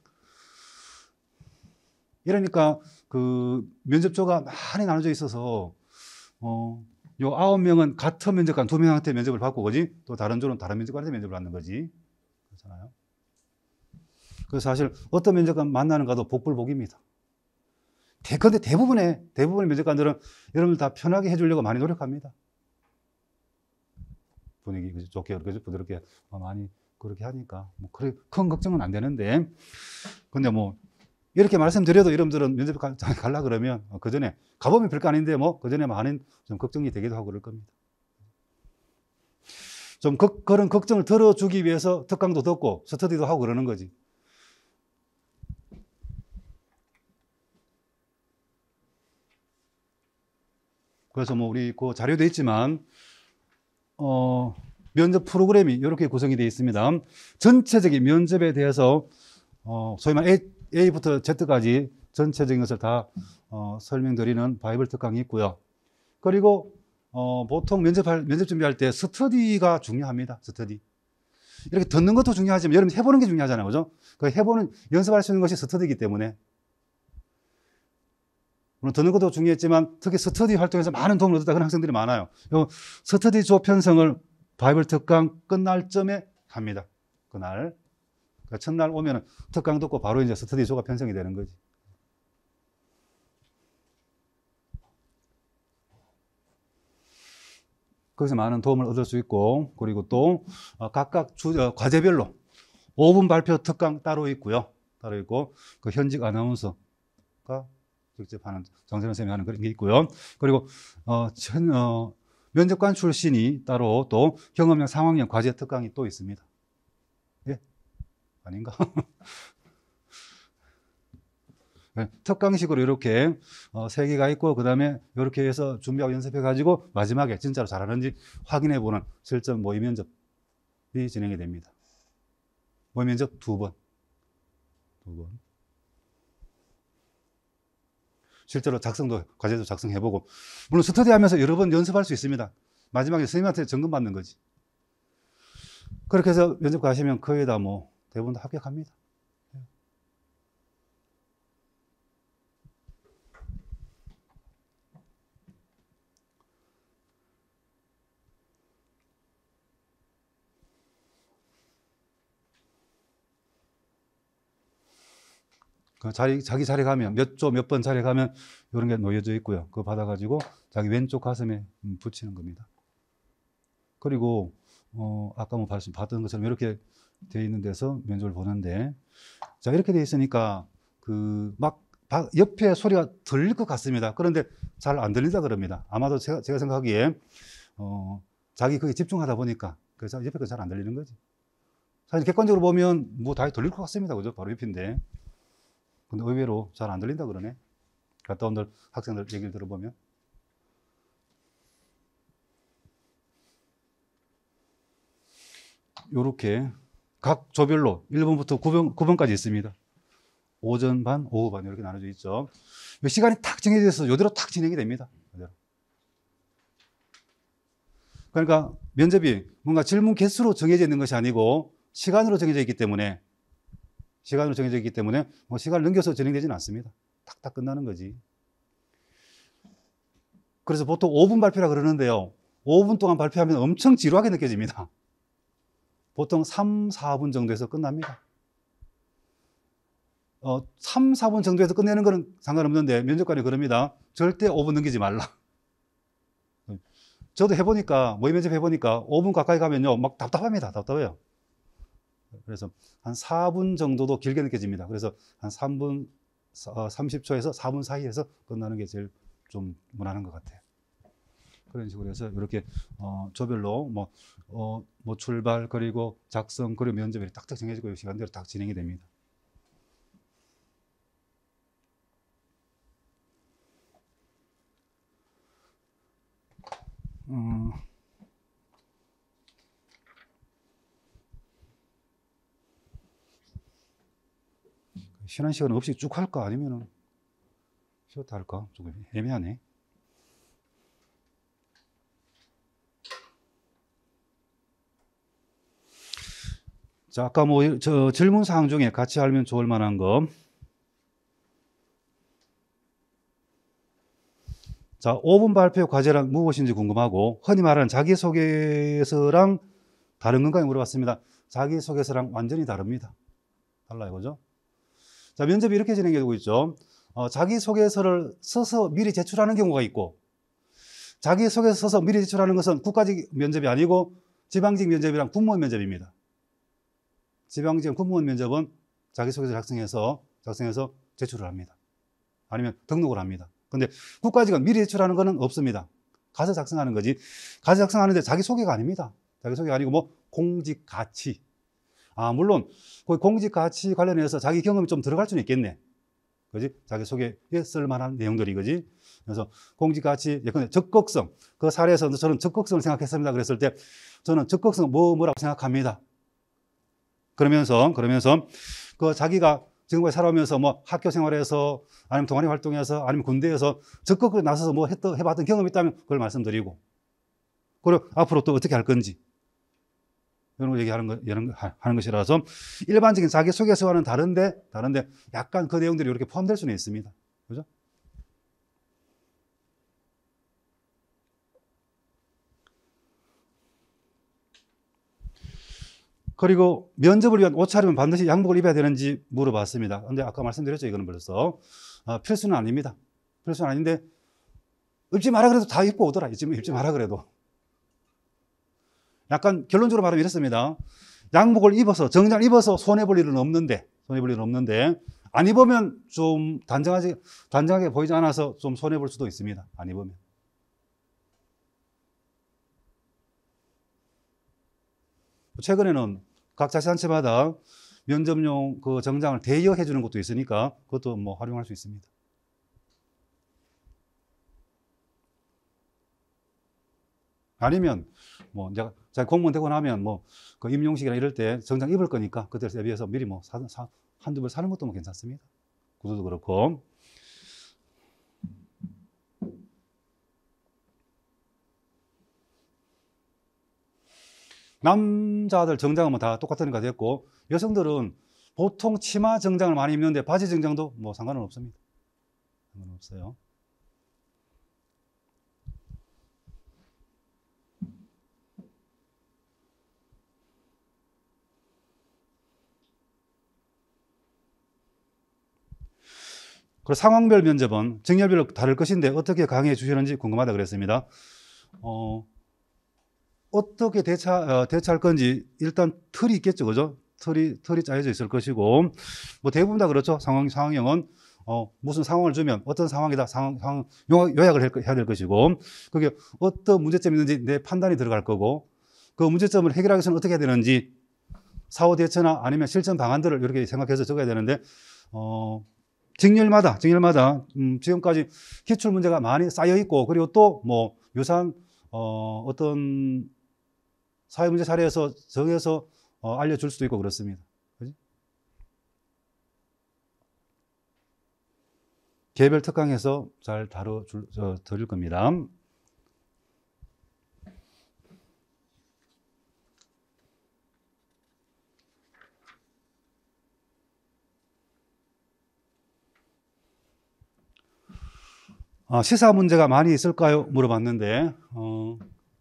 [SPEAKER 1] 이러니까 그 면접조가 많이 나눠져 있어서, 어, 요 아홉 명은 같은 면접관 두 명한테 면접을 받고, 그지? 또 다른 조는 다른 면접관한테 면접을 받는 거지. 그렇잖아요. 그래서 사실 어떤 면접관 만나는 가도 복불복입니다. 근데 대부분의, 대부분의 면접관들은 여러분들 다 편하게 해주려고 많이 노력합니다. 분위기 좋게, 부드럽게 많이 그렇게 하니까. 뭐, 그래, 큰 걱정은 안 되는데. 근데 뭐, 이렇게 말씀드려도 여러분들은 면접 가려 그러면 그 전에, 가보면 별거 아닌데 뭐, 그 전에 많은 좀 걱정이 되기도 하고 그럴 겁니다. 좀 그, 그런 걱정을 덜어주기 위해서 특강도 듣고 스터디도 하고 그러는 거지. 그래서 뭐 우리 그 자료도 있지만 어, 면접 프로그램이 이렇게 구성이 되어 있습니다. 전체적인 면접에 대해서 어, 소위 말 A, A부터 Z까지 전체적인 것을 다 어, 설명드리는 바이블 특강이 있고요. 그리고 어, 보통 면접할, 면접 준비할 때 스터디가 중요합니다. 스터디. 이렇게 듣는 것도 중요하지만 여러분 해보는 게 중요하잖아요. 그죠? 그 해보는, 연습할 수 있는 것이 스터디이기 때문에. 물론 듣는 것도 중요했지만 특히 스터디 활동에서 많은 도움을 얻었다 그런 학생들이 많아요. 요 스터디 조 편성을 바이블 특강 끝날 점에 합니다. 그날. 그러니까 첫날 오면 특강 듣고 바로 이제 스터디 조가 편성이 되는 거지. 거기서 많은 도움을 얻을 수 있고, 그리고 또 각각 주, 과제별로 오 분 발표 특강 따로 있고요. 따로 있고, 그 현직 아나운서가 직접 하는, 정세현 선생님이 하는 그런 게 있고요. 그리고, 어, 전, 어, 면접관 출신이 따로 또 경험형, 상황형 과제 특강이 또 있습니다. 예? 아닌가? 네, 특강식으로 이렇게 어, 세 개가 있고, 그 다음에 이렇게 해서 준비하고 연습해가지고 마지막에 진짜로 잘하는지 확인해보는 실전 모의 면접이 진행이 됩니다. 모의 면접 두 번. 두 번. 실제로 작성도, 과제도 작성해보고, 물론 스터디 하면서 여러 번 연습할 수 있습니다. 마지막에 선생님한테 점검받는 거지. 그렇게 해서 면접 가시면 거의 다 뭐 대부분 다 합격합니다. 그 자리, 자기 자리 가면, 몇 조, 몇 번 자리 가면 이런 게 놓여져 있고요. 그거 받아가지고 자기 왼쪽 가슴에 붙이는 겁니다. 그리고, 어, 아까 뭐 봤던 것처럼 이렇게 되어 있는 데서 면접을 보는데, 자, 이렇게 되어 있으니까, 그, 막, 옆에 소리가 들릴 것 같습니다. 그런데 잘 안 들린다 그럽니다. 아마도 제가, 제가 생각하기에, 어, 자기 거기에 집중하다 보니까, 그래서 옆에 거 잘 안 들리는 거지. 사실 객관적으로 보면 뭐 다 들릴 것 같습니다. 그죠? 바로 옆인데. 근데 의외로 잘 안 들린다 그러네. 갔다 온 학생들 얘기를 들어보면. 요렇게 각 조별로 일 번부터 구 번, 구 번까지 있습니다. 오전 반, 오후 반 이렇게 나눠져 있죠. 시간이 탁 정해져 있어서 이대로 탁 진행이 됩니다. 이대로. 그러니까 면접이 뭔가 질문 개수로 정해져 있는 것이 아니고 시간으로 정해져 있기 때문에 시간으로 정해져 있기 때문에 뭐 시간을 넘겨서 진행되지는 않습니다. 탁탁 끝나는 거지. 그래서 보통 오 분 발표라 그러는데요. 오 분 동안 발표하면 엄청 지루하게 느껴집니다. 보통 삼, 사 분 정도에서 끝납니다. 어, 삼, 사 분 정도에서 끝내는 거는 상관없는데 면접관이 그럽니다. 절대 오 분 넘기지 말라. 저도 해보니까, 모의 면접 해보니까 오 분 가까이 가면요, 막 답답합니다. 답답해요. 그래서 한 사 분 정도도 길게 느껴집니다. 그래서 한 삼 분, 삼십 초에서 사 분 사이에서 끝나는 게 제일 좀 무난한 것 같아요. 그런 식으로 해서 이렇게 어, 조별로 뭐, 어, 뭐 출발, 그리고 작성, 그리고 면접이 딱딱 정해지고 시간대로 딱 진행이 됩니다. 음, 쉬는 시간 없이 쭉 할까? 아니면은 쉬었다 할까? 조금 애매하네. 자, 아까 뭐 저 질문 사항 중에 같이 알면 좋을 만한 거. 자, 오 분 발표 과제란 무엇인지 궁금하고, 흔히 말하는 자기소개서랑 다른 건가요? 물어봤습니다. 자기소개서랑 완전히 다릅니다. 달라요, 그죠? 자, 면접이 이렇게 진행되고 있죠. 어, 자기소개서를 써서 미리 제출하는 경우가 있고, 자기소개서 써서 미리 제출하는 것은 국가직 면접이 아니고 지방직 면접이랑 군무원 면접입니다. 지방직 군무원 면접은 자기소개서 작성해서, 작성해서 제출을 합니다. 아니면 등록을 합니다. 근데 국가직은 미리 제출하는 거는 없습니다. 가서 작성하는 거지. 가서 작성하는데 자기소개가 아닙니다. 자기소개가 아니고 뭐 공직 가치. 아, 물론 그 공직 가치 관련해서 자기 경험이 좀 들어갈 수는 있겠네. 그지? 자기소개에 쓸 만한 내용들이, 그지? 그래서 공직 가치, 예컨대 적극성. 그 사례에서 저는 적극성을 생각했습니다. 그랬을 때 저는 적극성 뭐, 뭐라고 생각합니다. 그러면서, 그러면서 그 자기가 지금까지 살아오면서 뭐 학교 생활에서 아니면 동아리 활동에서 아니면 군대에서 적극적으로 나서서 뭐 했던, 해봤던 경험이 있다면 그걸 말씀드리고, 그리고 앞으로 또 어떻게 할 건지 이런 거 얘기하는 거, 이런 거 하는 것이라서 일반적인 자기소개서와는 다른데, 다른데 약간 그 내용들이 이렇게 포함될 수는 있습니다. 그죠? 그리고 면접을 위한 옷차림은 반드시 양복을 입어야 되는지 물어봤습니다. 근데 아까 말씀드렸죠. 이거는 벌써 아, 필수는 아닙니다. 필수는 아닌데 입지 마라 그래도 다 입고 오더라. 입지, 입지 마라 그래도. 약간 결론적으로 말하면 이렇습니다. 양복을 입어서, 정장을 입어서 손해볼 일은 없는데, 손해볼 일은 없는데, 안 입으면 좀 단정하게, 단정하게 보이지 않아서 좀 손해볼 수도 있습니다. 안 입으면. 최근에는 각 자치단체마다 면접용 그 정장을 대여해 주는 것도 있으니까 그것도 뭐 활용할 수 있습니다. 아니면 뭐 이제 자기 공무원 되고 나면 뭐 그 임용식이나 이럴 때 정장 입을 거니까 그때 대비해서 미리 뭐 사, 사, 한두 벌 사는 것도 뭐 괜찮습니다. 구두도 그렇고. 남자들 정장은 뭐 다 똑같으니까 됐고, 여성들은 보통 치마 정장을 많이 입는데 바지 정장도 뭐 상관은 없습니다. 상관은 없어요. 그리고 상황별 면접은 직렬별로 다를 것인데 어떻게 강의해 주시는지 궁금하다 그랬습니다. 어, 어떻게 대처, 어, 대처할 건지 일단 틀이 있겠죠. 그죠? 틀이, 틀이 짜여져 있을 것이고, 뭐 대부분 다 그렇죠. 상황, 상황형은 어, 무슨 상황을 주면 어떤 상황이다. 상황, 상황 요약을 해야 될 것이고, 그게 어떤 문제점이 있는지 내 판단이 들어갈 거고, 그 문제점을 해결하기 위해서는 어떻게 해야 되는지 사후 대처나 아니면 실천 방안들을 이렇게 생각해서 적어야 되는데, 어, 직렬마다, 직렬마다, 음, 지금까지 기출 문제가 많이 쌓여 있고, 그리고 또 뭐 유사한, 어, 어떤 사회 문제 사례에서 정해서 어, 알려줄 수도 있고 그렇습니다. 그지? 개별 특강에서 잘 다뤄줄, 저, 드릴 겁니다. 어, 시사 문제가 많이 있을까요? 물어봤는데, 어,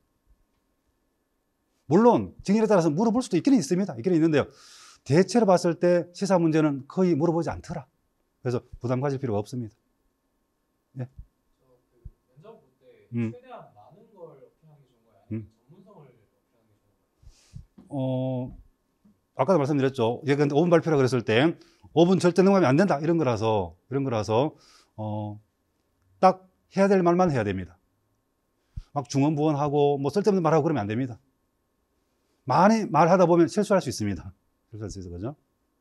[SPEAKER 1] 물론 직렬에 따라서 물어볼 수도 있기는 있습니다. 있기는 있는데요. 대체로 봤을 때 시사 문제는 거의 물어보지 않더라. 그래서 부담 가질 필요가 없습니다. 예.
[SPEAKER 2] 저그 면접 볼 때
[SPEAKER 1] 음.
[SPEAKER 2] 최대한 많은 걸 어필하는 게 좋은 거예요? 아니면
[SPEAKER 1] 음.
[SPEAKER 2] 전문성을 어필하는 게 좋은 거예요?
[SPEAKER 1] 어, 아까도 말씀드렸죠. 예컨대 오 분 발표라 그랬을 때 오 분 절대 넘어가면 안 된다. 이런 거라서, 이런 거라서, 어, 딱 해야 될 말만 해야 됩니다. 막 중언부언하고 뭐 쓸데없는 말하고 그러면 안 됩니다. 많이 말하다 보면 실수할 수 있습니다. 실수할 수 있어, 그죠?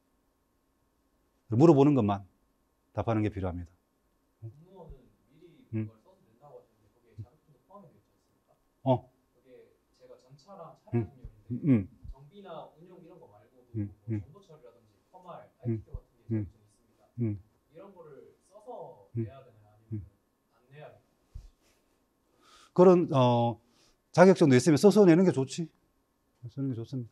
[SPEAKER 1] 물어보는 것만 답하는 게 필요합니다.
[SPEAKER 2] 공무원은 미리
[SPEAKER 1] 음.
[SPEAKER 2] 그걸 써서 낸다고 하셨는데 거기에 자격증도 포함이 되어 있지 않습니까?
[SPEAKER 1] 어,
[SPEAKER 2] 그게 제가 전차랑
[SPEAKER 1] 음,
[SPEAKER 2] 차량
[SPEAKER 1] 음,
[SPEAKER 2] 중용인데
[SPEAKER 1] 음,
[SPEAKER 2] 정비나 운용 이런 거 말고도
[SPEAKER 1] 음,
[SPEAKER 2] 뭐
[SPEAKER 1] 음,
[SPEAKER 2] 정보 처리라든지 컴알,
[SPEAKER 1] 음,
[SPEAKER 2] 아이티큐 같은 게
[SPEAKER 1] 음,
[SPEAKER 2] 자격증이 있습니다.
[SPEAKER 1] 음,
[SPEAKER 2] 이런 거를 써서
[SPEAKER 1] 음,
[SPEAKER 2] 내야 되나요? 아니면
[SPEAKER 1] 음.
[SPEAKER 2] 안 내야 되나요?
[SPEAKER 1] 그런, 어, 자격증도 있으면 써서 내는 게 좋지. 쓰는 게 좋습니다.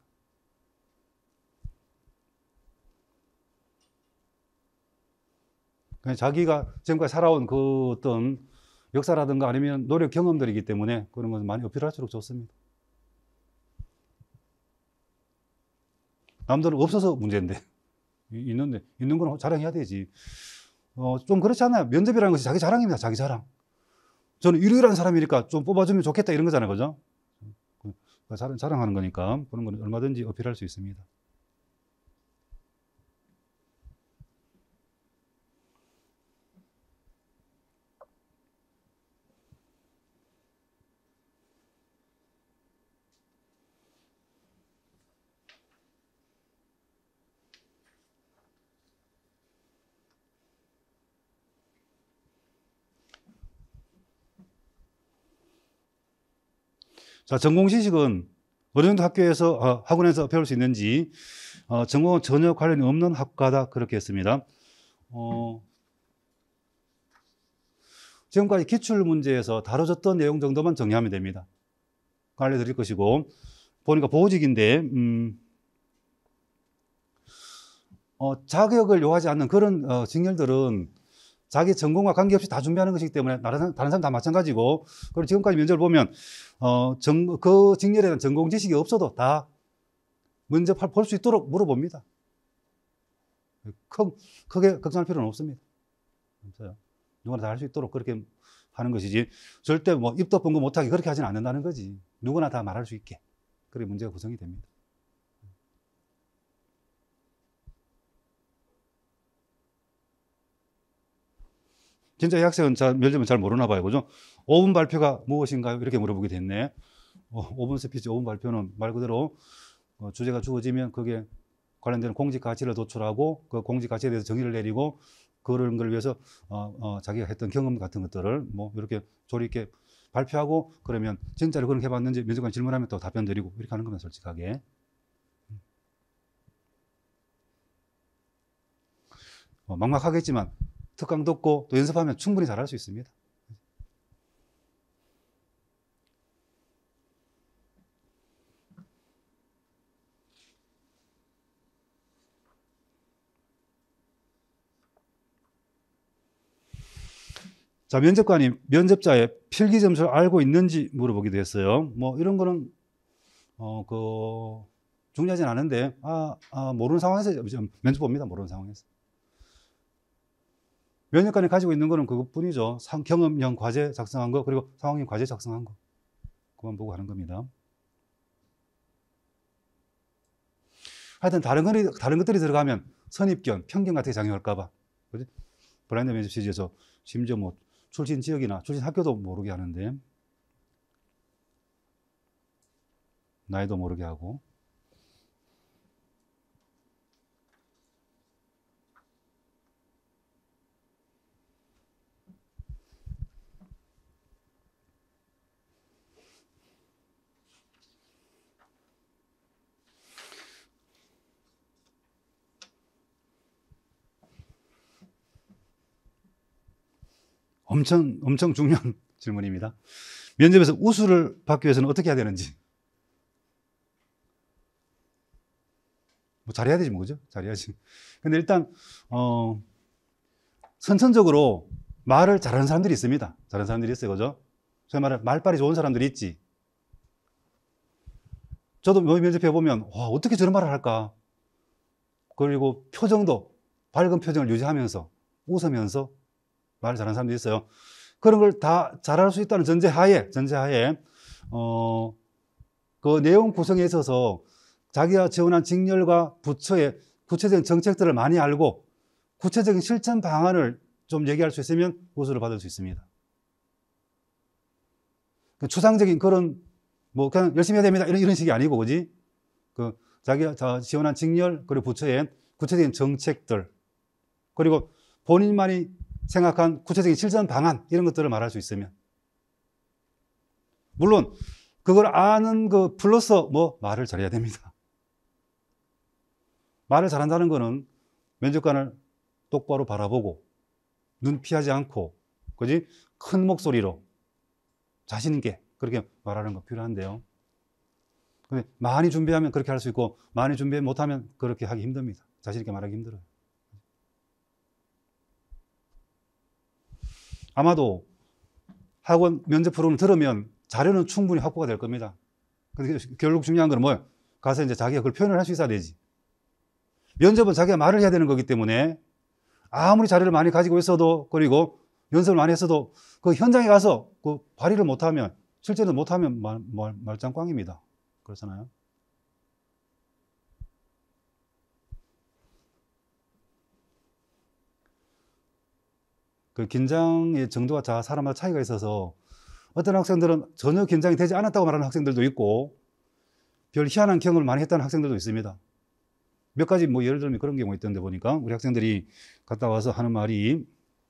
[SPEAKER 1] 그냥 자기가 지금까지 살아온 그 어떤 역사라든가 아니면 노력 경험들이기 때문에 그런 것은 많이 어필할수록 좋습니다. 남들은 없어서 문제인데 있는데 있는 건 자랑해야 되지. 어, 좀 그렇지 않나요? 면접이라는 것이 자기 자랑입니다. 자기 자랑. 저는 유일한 사람이니까 좀 뽑아주면 좋겠다 이런 거잖아요, 그죠? 자랑, 자랑하는 거니까 그런 건 얼마든지 어필할 수 있습니다. 자, 전공 지식은 어느 정도 학교에서, 어, 학원에서 배울 수 있는지, 어, 전공은 전혀 관련이 없는 학과다. 그렇게 했습니다. 어, 지금까지 기출 문제에서 다뤄졌던 내용 정도만 정리하면 됩니다. 알려드릴 것이고, 보니까 보직인데, 음, 어, 자격을 요하지 않는 그런 어, 직렬들은 자기 전공과 관계없이 다 준비하는 것이기 때문에 다른 사람, 다른 사람 다 마찬가지고, 그리고 지금까지 면접을 보면 어, 정, 그 직렬에 대한 전공 지식이 없어도 다 먼저 볼 수 있도록 물어봅니다. 크, 크게 걱정할 필요는 없습니다. 누구나 다 할 수 있도록 그렇게 하는 것이지, 절대 뭐 입도 뻥긋 못하게 그렇게 하지는 않는다는 거지. 누구나 다 말할 수 있게. 그래 문제가 구성이 됩니다. 진짜 이 학생은 잘, 면접은 잘 모르나 봐요. 그죠? 오 분 발표가 무엇인가요? 이렇게 물어보게 됐네. 어, 오 분 스피치, 오 분 발표는 말 그대로 어, 주제가 주어지면 그게 관련되는 공직 가치를 도출하고 그 공직 가치에 대해서 정의를 내리고 그런 걸 위해서 어, 어, 자기가 했던 경험 같은 것들을 뭐 이렇게 조리 있게 발표하고, 그러면 진짜로 그런 게 해봤는지 면접관 질문하면 또 답변 드리고 이렇게 하는 겁니다. 솔직하게. 어, 막막하겠지만 특강 듣고 또 연습하면 충분히 잘할 수 있습니다. 자, 면접관이 면접자의 필기 점수를 알고 있는지 물어보기도 했어요. 뭐 이런 거는 어, 그 중요하진 않은데, 아, 아 모르는 상황에서 면접 봅니다. 모르는 상황에서. 면접관이 가지고 있는 거는 그것뿐이죠. 상, 경험형 과제 작성한 거, 그리고 상황형 과제 작성한 거. 그만 보고 하는 겁니다. 하여튼 다른 것들이, 다른 것들이 들어가면 선입견, 편견 같은 게 작용할까봐. 그지? 블라인드 면접 시리즈에서 심지어 뭐 출신 지역이나 출신 학교도 모르게 하는데, 나이도 모르게 하고. 엄청, 엄청 중요한 질문입니다. 면접에서 우수를 받기 위해서는 어떻게 해야 되는지. 뭐 잘해야 되지, 뭐, 그죠? 잘해야지. 근데 일단, 어, 선천적으로 말을 잘하는 사람들이 있습니다. 잘하는 사람들이 있어요. 그죠? 소위 말해 말빨이 좋은 사람들이 있지. 저도 면접해 보면 와, 어떻게 저런 말을 할까? 그리고 표정도 밝은 표정을 유지하면서 웃으면서 말을 잘하는 사람들이 있어요. 그런 걸 다 잘할 수 있다는 전제하에 전제하에 어, 그 내용 구성에 있어서 자기가 지원한 직렬과 부처의 구체적인 정책들을 많이 알고 구체적인 실천 방안을 좀 얘기할 수 있으면 우수를 받을 수 있습니다. 추상적인 그런 뭐 그냥 열심히 해야 됩니다 이런, 이런 식이 아니고, 그지? 그 자기가 지원한 직렬 그리고 부처의 구체적인 정책들 그리고 본인만이 생각한 구체적인 실천 방안 이런 것들을 말할 수 있으면, 물론 그걸 아는 그 플러스 뭐 말을 잘해야 됩니다. 말을 잘한다는 거는 면접관을 똑바로 바라보고 눈 피하지 않고, 그지? 큰 목소리로 자신 있게 그렇게 말하는 거 필요한데요. 근데 많이 준비하면 그렇게 할 수 있고 많이 준비 못하면 그렇게 하기 힘듭니다. 자신 있게 말하기 힘들어요. 아마도 학원 면접 프로그램을 들으면 자료는 충분히 확보가 될 겁니다. 근데 결국 중요한 건 뭐예요? 가서 이제 자기가 그걸 표현을 할 수 있어야 되지. 면접은 자기가 말을 해야 되는 거기 때문에 아무리 자료를 많이 가지고 있어도 그리고 연습을 많이 했어도 그 현장에 가서 그 발휘를 못하면 실제로 못하면 말, 말, 말짱꽝입니다. 그렇잖아요. 그 긴장의 정도가 다 사람마다 차이가 있어서 어떤 학생들은 전혀 긴장이 되지 않았다고 말하는 학생들도 있고 별 희한한 경험을 많이 했다는 학생들도 있습니다. 몇 가지 뭐 예를 들면 그런 경우가 있던데 보니까 우리 학생들이 갔다 와서 하는 말이,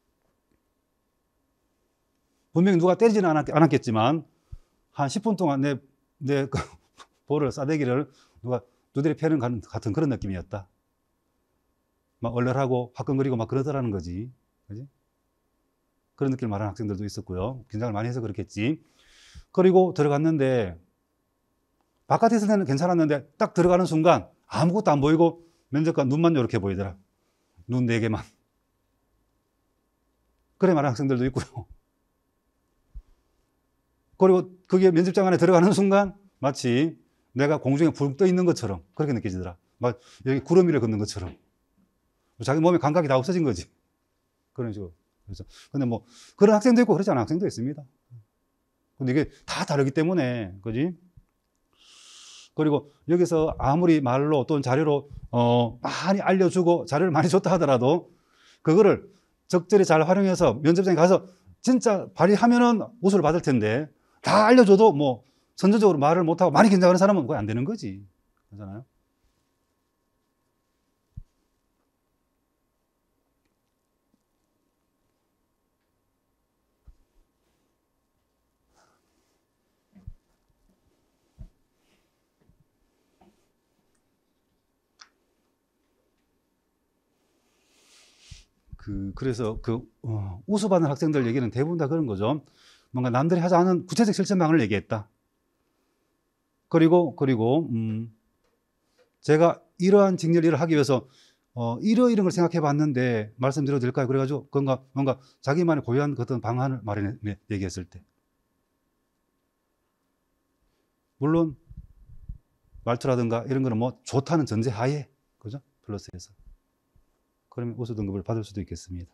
[SPEAKER 1] 분명히 누가 때리지는 않았겠지만 한 십 분 동안 내, 내 볼을 싸대기를 누가 두드려 패는 같은 그런 느낌이었다. 막 얼얼하고 화끈거리고 막 그러더라는 거지. 그지? 그런 느낌을 말하는 학생들도 있었고요. 긴장을 많이 해서 그렇겠지. 그리고 들어갔는데 바깥에서는 괜찮았는데 딱 들어가는 순간 아무것도 안 보이고 면접관 눈만 이렇게 보이더라. 눈 네 개만. 그래 말하는 학생들도 있고요. 그리고 그게 면접장 안에 들어가는 순간 마치 내가 공중에 붕 떠 있는 것처럼 그렇게 느껴지더라. 막 여기 구름 위를 걷는 것처럼. 자기 몸의 감각이 다 없어진 거지. 그런 식으로. 그래서 근데 뭐 그런 학생도 있고 그렇지 않은 학생도 있습니다. 근데 이게 다 다르기 때문에, 그지? 그리고 여기서 아무리 말로 또는 자료로 어 많이 알려주고 자료를 많이 줬다 하더라도 그거를 적절히 잘 활용해서 면접장에 가서 진짜 발휘하면은 우수를 받을 텐데 다 알려줘도 뭐 선전적으로 말을 못하고 많이 긴장하는 사람은 그거 안 되는 거지. 그렇잖아요. 그, 그래서 그, 어, 우수받는 학생들 얘기는 대부분 다 그런 거죠. 뭔가 남들이 하지 않은 구체적 실천 방안을 얘기했다. 그리고, 그리고, 음, 제가 이러한 직렬 일을 하기 위해서, 어, 이러이런 걸 생각해 봤는데, 말씀드려도 될까요? 그래가지고, 뭔가, 뭔가 자기만의 고유한 어떤 방안을 마련해, 얘기했을 때. 물론, 말투라든가 이런 거는 뭐 좋다는 전제 하에, 그죠? 플러스에서. 그러면 우수 등급을 받을 수도 있겠습니다.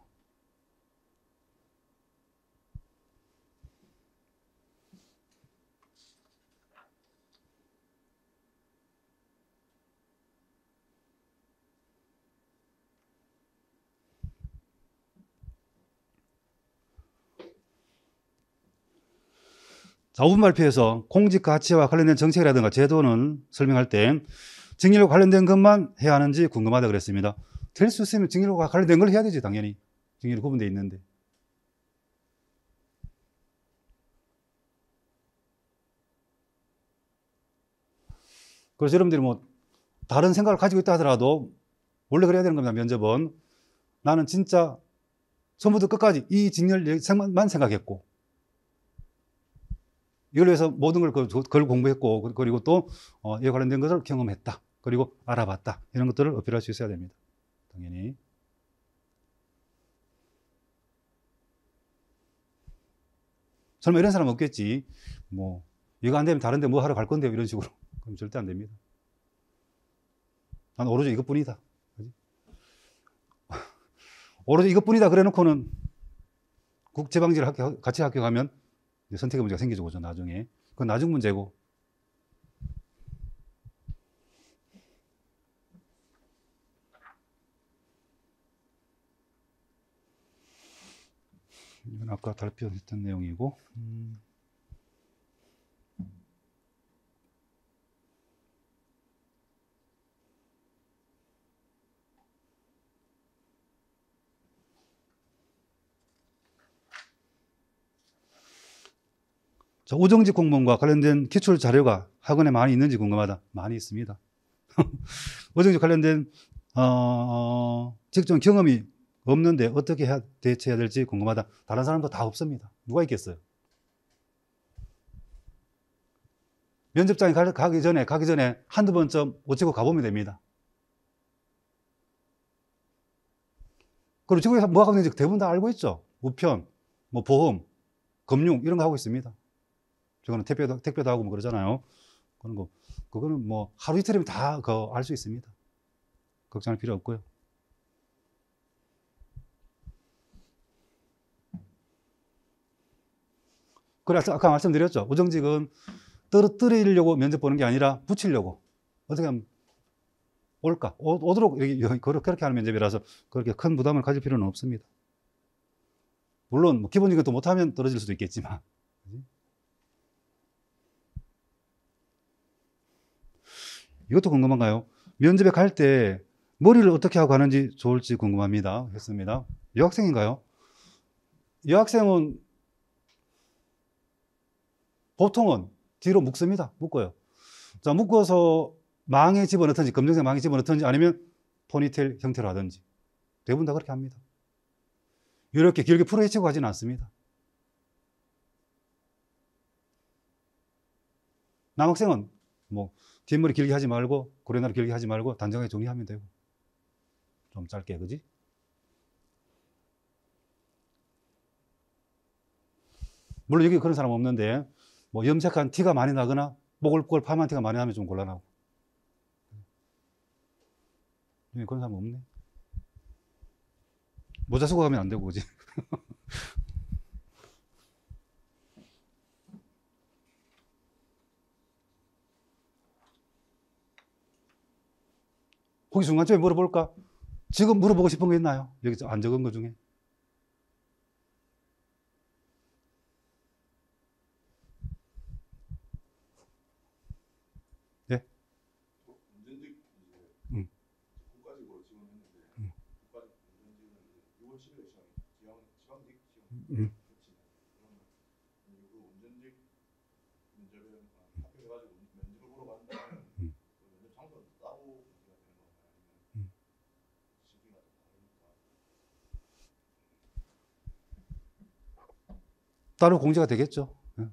[SPEAKER 1] 자, 오 분 발표에서 공직 가치와 관련된 정책이라든가 제도는 설명할 때 직렬과 관련된 것만 해야 하는지 궁금하다 그랬습니다. 될 수 있으면 직렬과 관련된 걸 해야 되지, 당연히. 직렬이 구분되어 있는데. 그래서 여러분들이 뭐 다른 생각을 가지고 있다 하더라도 원래 그래야 되는 겁니다. 면접은 나는 진짜 처음부터 끝까지 이 직렬만 생각했고 이걸 위해서 모든 걸 그걸 공부했고 그리고 또 어, 이에 관련된 것을 경험했다. 그리고 알아봤다. 이런 것들을 어필할 수 있어야 됩니다. 당연히. 설마 이런 사람 없겠지. 뭐 이거 안 되면 다른 데 뭐 하러 갈 건데요. 이런 식으로. 그럼 절대 안 됩니다. 난 오로지 이것뿐이다. 오로지 이것뿐이다 그래 놓고는 국제방지를 학교, 같이 학교 가면 선택의 문제가 생기죠. 그죠, 나중에. 그건 나중 문제고. 이건 아까 발표했던 내용이고. 음. 자, 우정직 공무원과 관련된 기출 자료가 학원에 많이 있는지 궁금하다. 많이 있습니다. 우정직 관련된 어, 직접 경험이 없는데 어떻게 해야, 대처해야 될지 궁금하다. 다른 사람도 다 없습니다. 누가 있겠어요? 면접장에 가기 전에 가기 전에 한두 번쯤 어찌고 가보면 됩니다. 그리고 지금에서 뭐 하고 있는지 대부분 다 알고 있죠. 우편, 뭐 보험, 금융 이런 거 하고 있습니다. 저거는 택배도, 택배도 하고 뭐 그러잖아요. 그런 거, 그거는 뭐 하루 이틀이면 다 알 수 있습니다. 걱정할 필요 없고요. 그래, 아까 말씀드렸죠. 우정직은 떨어뜨리려고 면접 보는 게 아니라 붙이려고. 어떻게 하면 올까? 오, 오도록 이렇게, 그렇게 하는 면접이라서 그렇게 큰 부담을 가질 필요는 없습니다. 물론, 뭐 기본적인 것도 못하면 떨어질 수도 있겠지만. 이것도 궁금한가요? 면접에 갈 때 머리를 어떻게 하고 가는지 좋을지 궁금합니다. 했습니다. 여학생인가요? 여학생은 보통은 뒤로 묶습니다. 묶어요. 자, 묶어서 망에 집어넣든지, 검정색 망에 집어넣든지 아니면 포니테일 형태로 하든지. 대부분 다 그렇게 합니다. 이렇게 길게 풀어헤치고 가지는 않습니다. 남학생은 뭐 뒷머리 길게 하지 말고 고래나루 길게 하지 말고 단정하게 정리하면 되고 좀 짧게, 그지? 물론 여기 그런 사람 없는데 뭐 염색한 티가 많이 나거나 뽀글뽀글 파만 티가 많이 나면 좀 곤란하고. 여기 그런 사람 없네. 모자 쓰고 가면 안 되고, 그지? 혹시 중간쯤에 물어볼까? 지금 물어보고 싶은 거 있나요? 여기 안 적은 거 중에. 예?
[SPEAKER 3] 운전직
[SPEAKER 1] 음.
[SPEAKER 3] 국가직으로 지원했는데
[SPEAKER 1] 음.
[SPEAKER 3] 국가직 운전직은 유월 칠일에 시험 지방 지방직 시험
[SPEAKER 1] 음.
[SPEAKER 3] 그러면 그 운전직 면접에 합격해가지고 면접을 보러 가는 다음에
[SPEAKER 1] 음.
[SPEAKER 3] 그 면접 장소를 따로 공지가 되는 건가요? 아니면
[SPEAKER 1] 음.
[SPEAKER 3] 시기가 좀 다르니까
[SPEAKER 1] 따로 공지가 되겠죠. 예.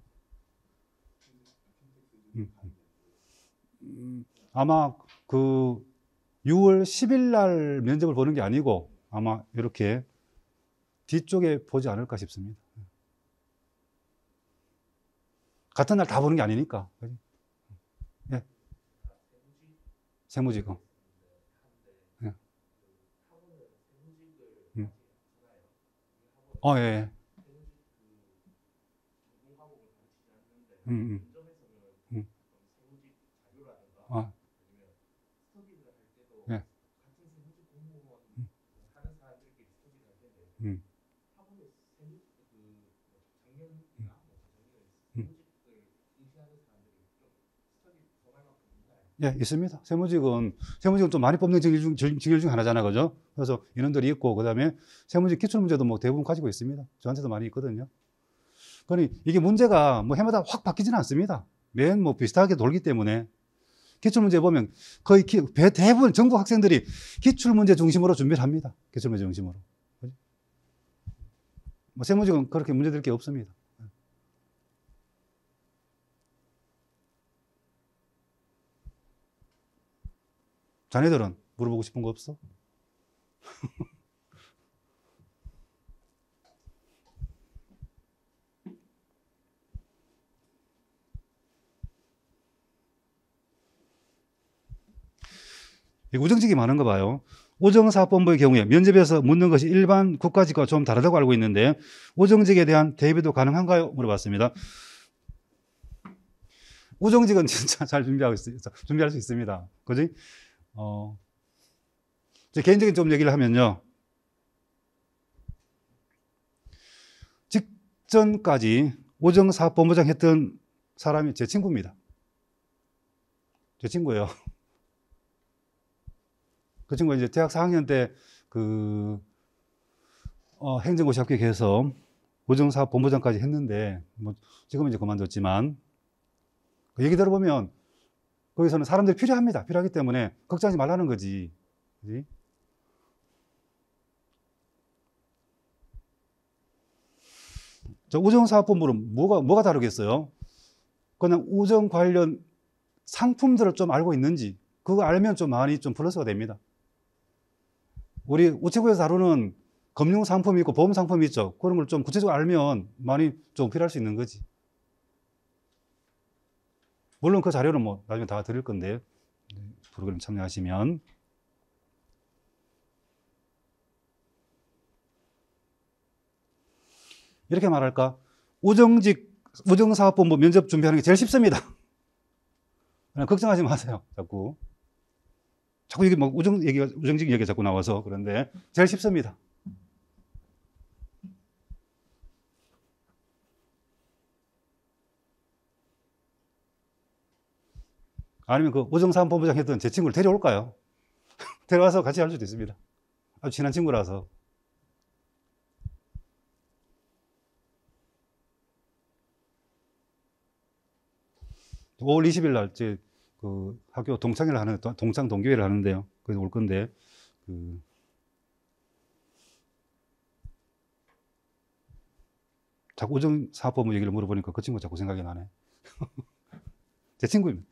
[SPEAKER 1] 음. 음, 아마 그 유월 십일 날 면접을 보는 게 아니고 아마 이렇게 뒤쪽에 보지 않을까 싶습니다. 같은 날 다 보는 게 아니니까. 예. 세무직. 어. 예. 음. 어, 예. 음, 음. 음. 아. 예. 음. 음. 예, 있습니다. 세무직은, 세무직은 좀 많이 뽑는 직일 중, 직일 중 하나잖아, 그죠? 그래서 인원들이 있고, 그 다음에 세무직 기출문제도 뭐 대부분 가지고 있습니다. 저한테도 많이 있거든요. 그러니 이게 문제가 뭐 해마다 확 바뀌지는 않습니다. 매년 뭐 비슷하게 돌기 때문에. 기출문제 보면 거의 기, 대부분 전국 학생들이 기출문제 중심으로 준비를 합니다. 기출문제 중심으로. 뭐 세무직은 그렇게 문제될 게 없습니다. 자네들은 물어보고 싶은 거 없어? 이거 우정직이 많은 거 봐요. 우정사업본부의 경우에 면접에서 묻는 것이 일반 국가직과 좀 다르다고 알고 있는데 우정직에 대한 대비도 가능한가요? 물어봤습니다. 우정직은 진짜 잘 준비하고 있, 준비할 수 있습니다. 그지? 어, 제 개인적인 좀 얘기를 하면요. 직전까지 우정사업본부장 했던 사람이 제 친구입니다. 제 친구예요. 그 친구가 이제 대학 사 학년 때 그, 어, 행정고시 합격해서 우정사업본부장까지 했는데, 뭐, 지금은 이제 그만뒀지만, 그 얘기 들어보면, 거기서는 사람들이 필요합니다. 필요하기 때문에 걱정하지 말라는 거지. 그지? 저 우정사업본부는 뭐가, 뭐가 다르겠어요? 그냥 우정 관련 상품들을 좀 알고 있는지, 그거 알면 좀 많이 좀 플러스가 됩니다. 우리 우체국에서 다루는 금융 상품이 있고 보험 상품이 있죠. 그런 걸 좀 구체적으로 알면 많이 좀 필요할 수 있는 거지. 물론 그 자료는 뭐 나중에 다 드릴 건데, 프로그램 참여하시면. 이렇게 말할까? 우정직, 우정사업본부 면접 준비하는 게 제일 쉽습니다. 그냥 걱정하지 마세요. 자꾸. 자꾸 이게 뭐 우정 얘기가, 우정직 얘기가 자꾸 나와서 그런데 제일 쉽습니다. 아니면 그 우정사업본부장 했던 제 친구를 데려올까요? 데려와서 같이 할 수도 있습니다. 아주 친한 친구라서. 오월 이십일 날 제 그 학교 동창회를 하는, 동창 동기회를 하는데요. 그래서 올 건데, 그, 자꾸 우정사업본부 얘기를 물어보니까 그 친구가 자꾸 생각이 나네. 제 친구입니다.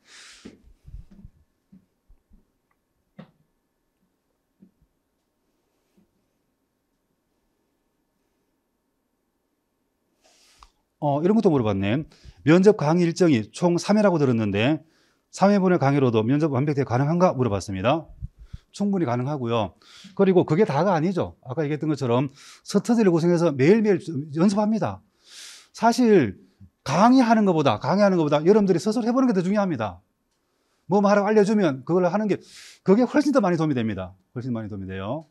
[SPEAKER 1] 어, 이런 것도 물어봤네. 면접 강의 일정이 총 삼 회라고 들었는데 삼 회분의 강의로도 면접 완벽하게 가능한가 물어봤습니다. 충분히 가능하고요. 그리고 그게 다가 아니죠. 아까 얘기했던 것처럼 스터디를 구성해서 매일매일 연습합니다. 사실 강의하는 것보다 강의하는 것보다 여러분들이 스스로 해보는 게 더 중요합니다. 뭐 하라고 알려주면 그걸 하는 게 그게 훨씬 더 많이 도움이 됩니다. 훨씬 많이 도움이 돼요.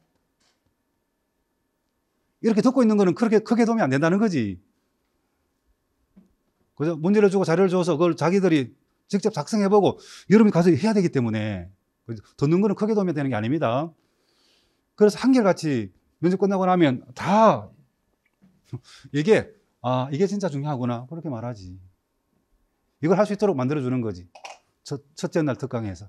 [SPEAKER 1] 이렇게 듣고 있는 거는 그렇게 크게 도움이 안 된다는 거지. 그죠? 문제를 주고 자료를 줘서 그걸 자기들이 직접 작성해보고 여러분이 가서 해야 되기 때문에 듣는 거는 크게 도움이 되는 게 아닙니다. 그래서 한결같이 면접 끝나고 나면 다 이게 아 이게 진짜 중요하구나 그렇게 말하지. 이걸 할 수 있도록 만들어주는 거지. 첫, 첫째 날 특강에서.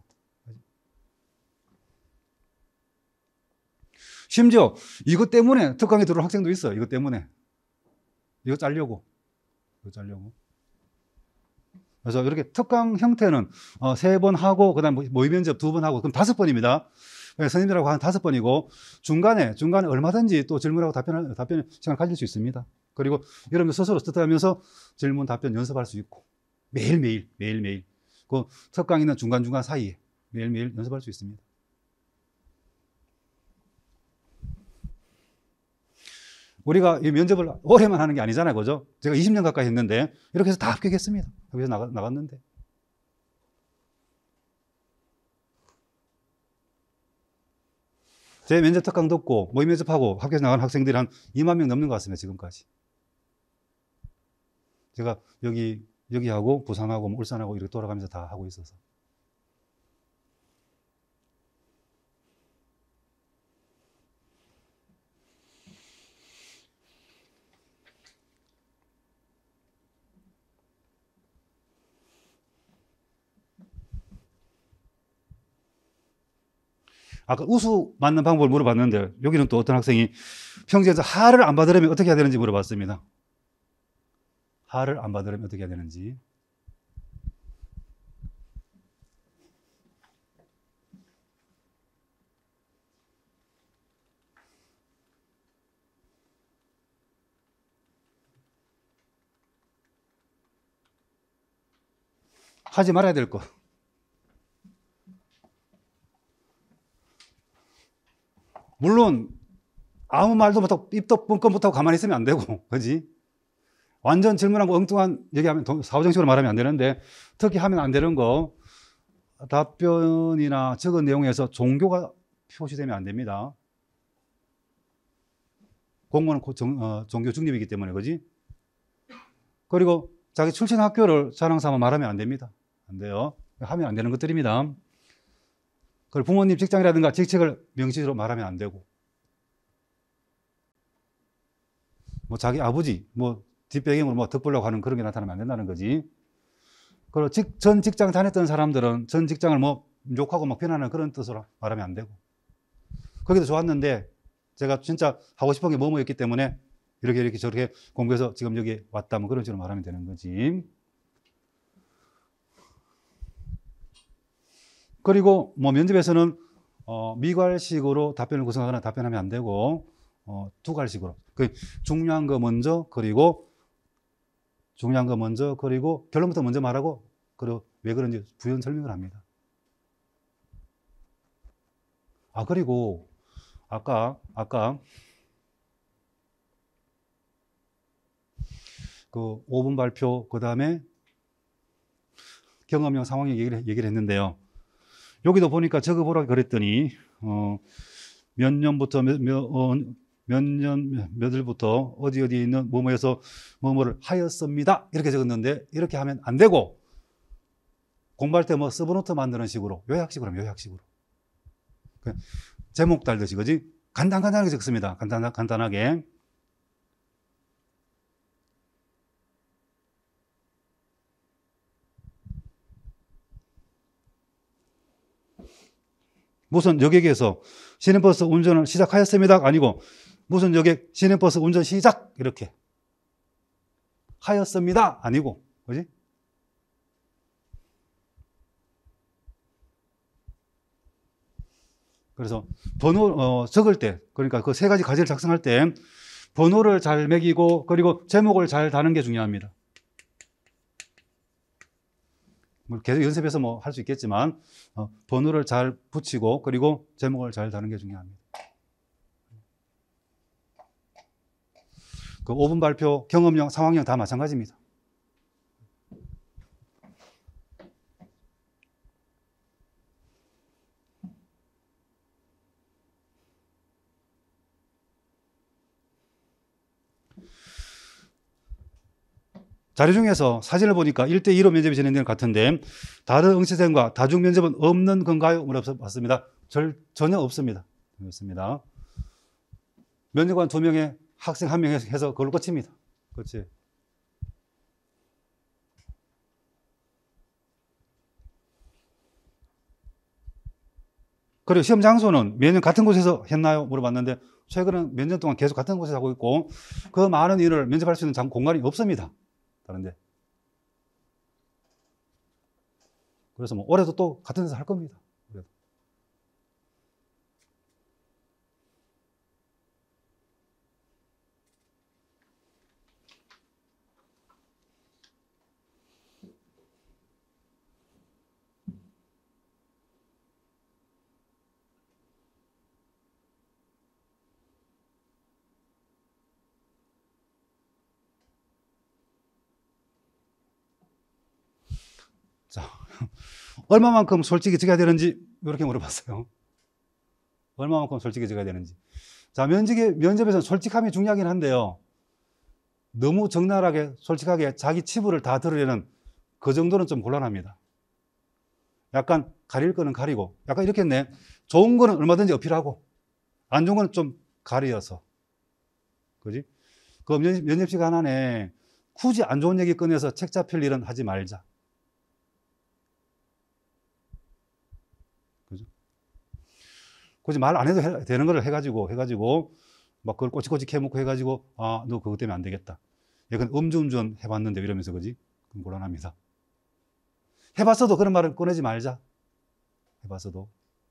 [SPEAKER 1] 심지어 이것 때문에 특강에 들어온 학생도 있어. 이것 때문에. 이거 짜려고. 이거 짜려고. 그래서 이렇게 특강 형태는 어, 세 번 하고 그다음 모의 면접 두 번 하고 그럼 다섯 번입니다. 선생님들하고 한 다섯 번이고 중간에 중간에 얼마든지 또 질문하고 답변 답변 시간 가질 수 있습니다. 그리고 여러분들 스스로 스터디하면서 질문 답변 연습할 수 있고 매일매일 매일매일 그 특강 있는 중간중간 사이에 매일매일 연습할 수 있습니다. 우리가 이 면접을 오래만 하는 게 아니잖아요. 그죠? 제가 이십 년 가까이 했는데 이렇게 해서 다 합격했습니다. 여기서 나가, 나갔는데. 제 면접 특강 듣고 모의 면접하고 학교에서 나간 학생들이 한 이만 명 넘는 것 같습니다. 지금까지. 제가 여기, 여기하고 부산하고 울산하고 이렇게 돌아가면서 다 하고 있어서. 아까 우수 맞는 방법을 물어봤는데 여기는 또 어떤 학생이 평소에서 하를 안 받으려면 어떻게 해야 되는지 물어봤습니다. 하를 안 받으려면 어떻게 해야 되는지. 하지 말아야 될 거. 물론 아무 말도 못하고 입도 뻥끗 못하고 가만히 있으면 안 되고, 그지? 완전 질문하고 엉뚱한 얘기하면 사후정식으로 말하면 안 되는데, 특히 하면 안 되는 거, 답변이나 적은 내용에서 종교가 표시되면 안 됩니다. 공무원은 정, 어, 종교 중립이기 때문에, 그지? 그리고 자기 출신 학교를 자랑 삼아 말하면 안 됩니다. 안 돼요. 하면 안 되는 것들입니다. 그리고 부모님 직장이라든가 직책을 명시로 말하면 안 되고, 뭐 자기 아버지, 뭐 뒷배경으로 뭐 덕보려고 하는 그런 게 나타나면 안 된다는 거지. 그리고 직, 전 직장 다녔던 사람들은 전 직장을 뭐 욕하고 막 비난하는 그런 뜻으로 말하면 안 되고. 거기도 좋았는데 제가 진짜 하고 싶은 게 뭐뭐였기 때문에 이렇게 이렇게 저렇게 공부해서 지금 여기 왔다 뭐 그런 식으로 말하면 되는 거지. 그리고 뭐 면접에서는 어, 미괄식으로 답변을 구성하거나 답변하면 안 되고 어, 두괄식으로. 그 중요한 거 먼저, 그리고 중요한 거 먼저, 그리고 결론부터 먼저 말하고, 그리고 왜 그런지 부연 설명을 합니다. 아, 그리고 아까 아까 그 오 분 발표, 그 다음에 경험형 상황형 얘기를, 얘기를 했는데요. 여기도 보니까 적어보라고 그랬더니 어, 몇 년부터 몇, 몇, 어, 몇 년, 몇 일부터 어디 어디에 있는 뭐뭐에서 뭐뭐를 하였습니다. 이렇게 적었는데 이렇게 하면 안 되고, 공부할 때 뭐 서브노트 만드는 식으로 요약식으로 하면 요약식으로. 제목 달듯이, 그지? 간단간단하게 적습니다. 간단, 간단하게. 무슨 여객에서 시내버스 운전을 시작하였습니다. 아니고 무슨 여객 시내버스 운전 시작 이렇게 하였습니다. 아니고, 그지? 그래서 번호 어, 적을 때, 그러니까 그 세 가지 과제를 작성할 때 번호를 잘 매기고, 그리고 제목을 잘 다는 게 중요합니다. 계속 연습해서 뭐 할 수 있겠지만 어, 번호를 잘 붙이고, 그리고 제목을 잘 다는 게 중요합니다. 그 오 분 발표, 경험형, 상황형 다 마찬가지입니다. 자료 중에서 사진을 보니까 일 대 이로 면접이 진행되는 것 같은데 다른 응시생과 다중 면접은 없는 건가요? 물어봤습니다. 절, 전혀 없습니다. 없습니다. 면접관 두 명에 학생 한 명 해서 그걸로 끝입니다. 그렇지. 그리고 시험 장소는 매년 같은 곳에서 했나요? 물어봤는데 최근에 몇 년 동안 계속 같은 곳에서 하고 있고, 그 많은 인을 면접할 수 있는 장, 공간이 없습니다. 다른데. 그래서 뭐 올해도 또 같은 데서 할 겁니다. 올해도. 자, 얼마만큼 솔직해져야 되는지 이렇게 물어봤어요. 얼마만큼 솔직해져야 되는지. 자, 면접에, 면접에서는 솔직함이 중요하긴 한데요. 너무 적나라하게 솔직하게 자기 치부를 다 드러내는 그 정도는 좀 곤란합니다. 약간 가릴 거는 가리고, 약간 이렇게 했네. 좋은 거는 얼마든지 어필하고, 안 좋은 거는 좀 가려서. 그지? 그 면접, 면접 시간 안에 굳이 안 좋은 얘기 꺼내서 책 잡힐 일은 하지 말자. 그죠? 굳이 말 안 해도 해, 되는 걸 해가지고, 해가지고, 막 그걸 꼬치꼬치 해먹고 해가지고, 아, 너 그것 때문에 안 되겠다. 약간 음주운전 해봤는데 이러면서, 그지? 그럼 곤란합니다. 해봤어도 그런 말을 꺼내지 말자. 해봤어도.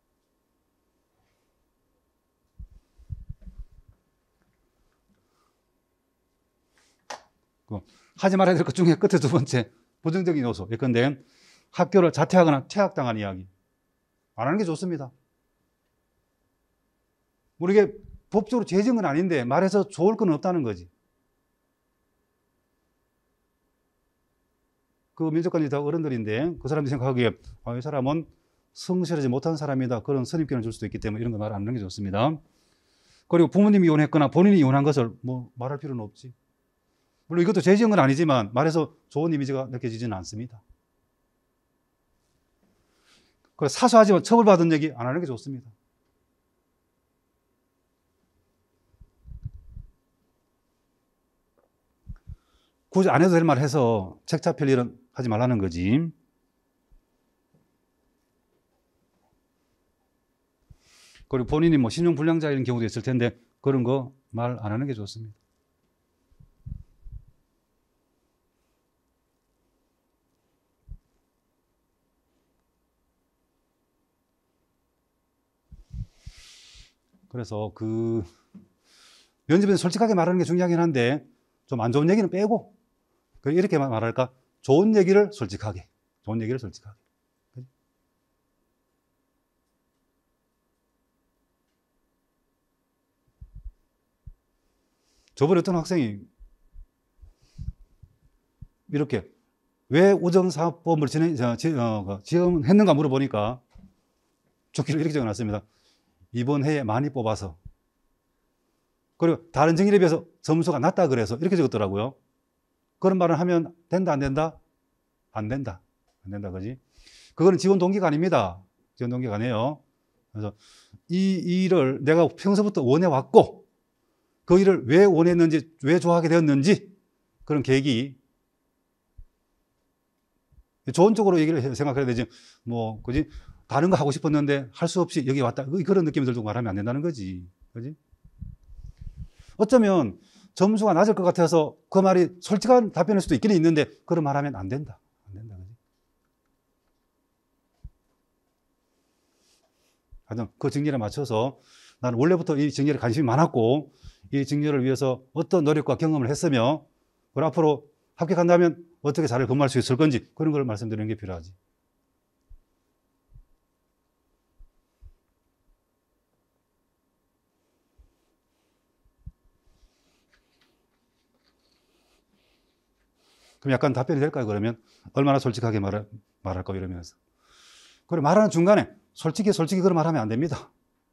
[SPEAKER 1] 그 하지 말아야 될 것 중에 끝에 두 번째, 부정적인 요소. 예컨대 학교를 자퇴하거나 퇴학당한 이야기. 안 하는 게 좋습니다. 우리 이게 법적으로 죄진 건 아닌데 말해서 좋을 건 없다는 거지. 그 면접관이 다 어른들인데 그 사람들이 생각하기에 아, 이 사람은 성실하지 못한 사람이다. 그런 선입견을 줄 수도 있기 때문에 이런 거 말 안 하는 게 좋습니다. 그리고 부모님이 이혼했거나 본인이 이혼한 것을 뭐 말할 필요는 없지. 물론 이것도 죄 지은 건 아니지만 말해서 좋은 이미지가 느껴지지는 않습니다. 그래서 사소하지만 처벌받은 얘기 안 하는 게 좋습니다. 굳이 안 해도 될 말 해서 책 잡힐 일은 하지 말라는 거지. 그리고 본인이 뭐 신용불량자인 경우도 있을 텐데 그런 거 말 안 하는 게 좋습니다. 그래서 그 면접에서 솔직하게 말하는 게 중요하긴 한데 좀 안 좋은 얘기는 빼고 이렇게 말할까? 좋은 얘기를 솔직하게. 좋은 얘기를 솔직하게. 저번에 어떤 학생이 이렇게 왜 우정사업범을 진행, 어, 지원했는가 물어보니까 좋기를 이렇게 적어놨습니다. 이번 해에 많이 뽑아서. 그리고 다른 정일에 비해서 점수가 낮다 그래서 이렇게 적었더라고요. 그런 말을 하면 된다, 안 된다? 안 된다. 안 된다, 그지? 그거는 지원 동기가 아닙니다. 지원 동기가 아니에요. 그래서 이 일을 내가 평소부터 원해왔고, 그 일을 왜 원했는지, 왜 좋아하게 되었는지, 그런 계기. 좋은 쪽으로 얘기를 생각해야 되지. 뭐, 그지? 다른 거 하고 싶었는데 할 수 없이 여기 왔다. 그런 느낌이 들고 말하면 안 된다는 거지. 그지? 어쩌면 점수가 낮을 것 같아서 그 말이 솔직한 답변일 수도 있기는 있는데 그런 말 하면 안 된다. 안 된다. 그지? 하여튼 그 정리에 맞춰서 나는 원래부터 이 정리에 관심이 많았고 이 정리를 위해서 어떤 노력과 경험을 했으며 그리고 앞으로 합격한다면 어떻게 잘 근무할 수 있을 건지 그런 걸 말씀드리는 게 필요하지. 그럼 약간 답변이 될까요? 그러면 얼마나 솔직하게 말할, 말할까 이러면서. 그리고 말하는 중간에 솔직히 솔직히 그런 말하면 안 됩니다.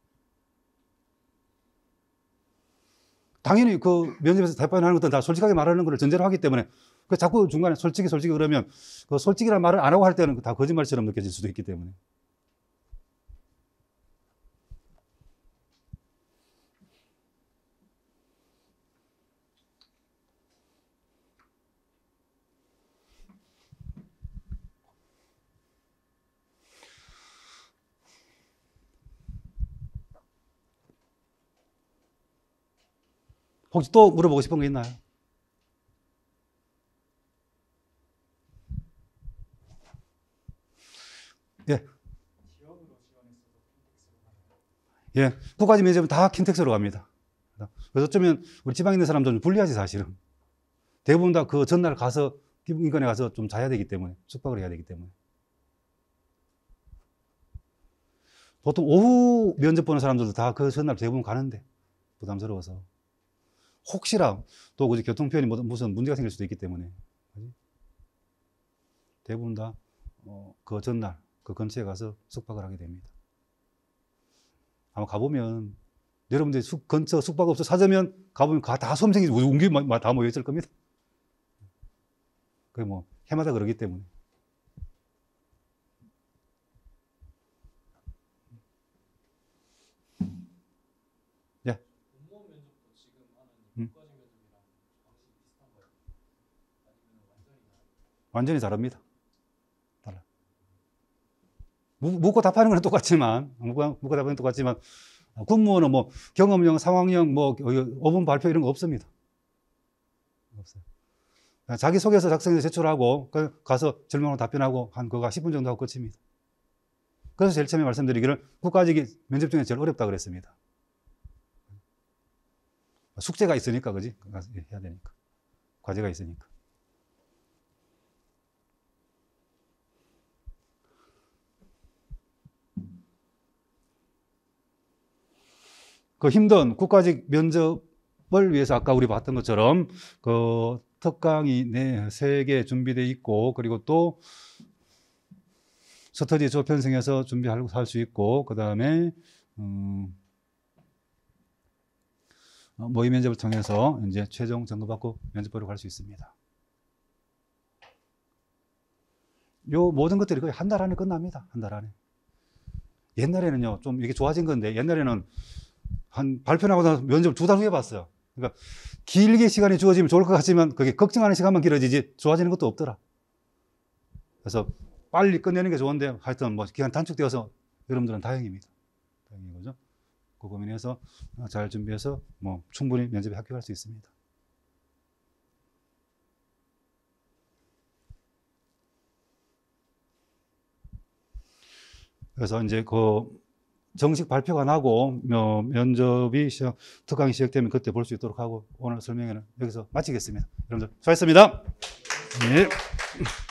[SPEAKER 1] 당연히 그 면접에서 답변하는 것들은 다 솔직하게 말하는 걸 전제로 하기 때문에 그 자꾸 중간에 솔직히 솔직히 그러면 그 솔직이라는 말을 안 하고 할 때는 다 거짓말처럼 느껴질 수도 있기 때문에. 혹시 또 물어보고 싶은 거 있나요? 예. 예. 국가직 면접은 다 킨텍스로 갑니다. 그래서 어쩌면 우리 지방에 있는 사람들은 불리하지 사실은. 대부분 다 그 전날 가서 기분인권에 가서 좀 자야 되기 때문에 숙박을 해야 되기 때문에. 보통 오후 면접 보는 사람들도 다 그 전날 대부분 가는데 부담스러워서. 혹시라 또 그 교통편이 무슨 문제가 생길 수도 있기 때문에 대부분 다 그 전날 그 근처에 가서 숙박을 하게 됩니다. 아마 가보면 여러분들 숙, 근처 숙박업소 찾으면 가보면 다 수험생이 웅기 다 모여 있을 겁니다. 그게 뭐 해마다 그러기 때문에. 예.
[SPEAKER 2] 공무원 면접도 지금 하는
[SPEAKER 1] 음.
[SPEAKER 2] 국가직 면접이랑 방식이 비슷한가요? 아니면 완전히 다른가요?
[SPEAKER 1] 완전히 다릅니다. 달라. 묻고 답하는 건 똑같지만, 묻고, 묻고 답하는 건 똑같지만, 군무원은 뭐 경험형, 상황형, 뭐 오 분 발표 이런 거 없습니다. 없어요. 자기소개서 작성해서 제출하고 가서 질문으로 답변하고 한 그거 십 분 정도 하고 끝입니다. 그래서 제일 처음에 말씀드리기를 국가직이 면접 중에 제일 어렵다 그랬습니다. 숙제가 있으니까, 그지? 해야 되니까. 과제가 있으니까. 그 힘든 국가직 면접을 위해서 아까 우리 봤던 것처럼 그 특강이 네, 세 개 준비되어 있고, 그리고 또 스터디 조편성에서 준비하고 할 수 있고, 그 다음에 음, 모의 면접을 통해서 이제 최종 점검받고 면접 보러 갈 수 있습니다. 요 모든 것들이 거의 한 달 안에 끝납니다. 한 달 안에. 옛날에는요, 좀 이게 좋아진 건데, 옛날에는 한 발표하고 나서 면접 두 달 후에 봤어요. 그러니까 길게 시간이 주어지면 좋을 것 같지만 그게 걱정하는 시간만 길어지지 좋아지는 것도 없더라. 그래서 빨리 끝내는 게 좋은데 하여튼 뭐 기간 단축되어서 여러분들은 다행입니다. 다행인 거죠. 그 고민해서 잘 준비해서 뭐 충분히 면접에 합격할 수 있습니다. 그래서 이제 그 정식 발표가 나고 어, 면접이 시작, 특강이 시작되면 그때 볼 수 있도록 하고 오늘 설명회는 여기서 마치겠습니다. 여러분들 수고하셨습니다. 네.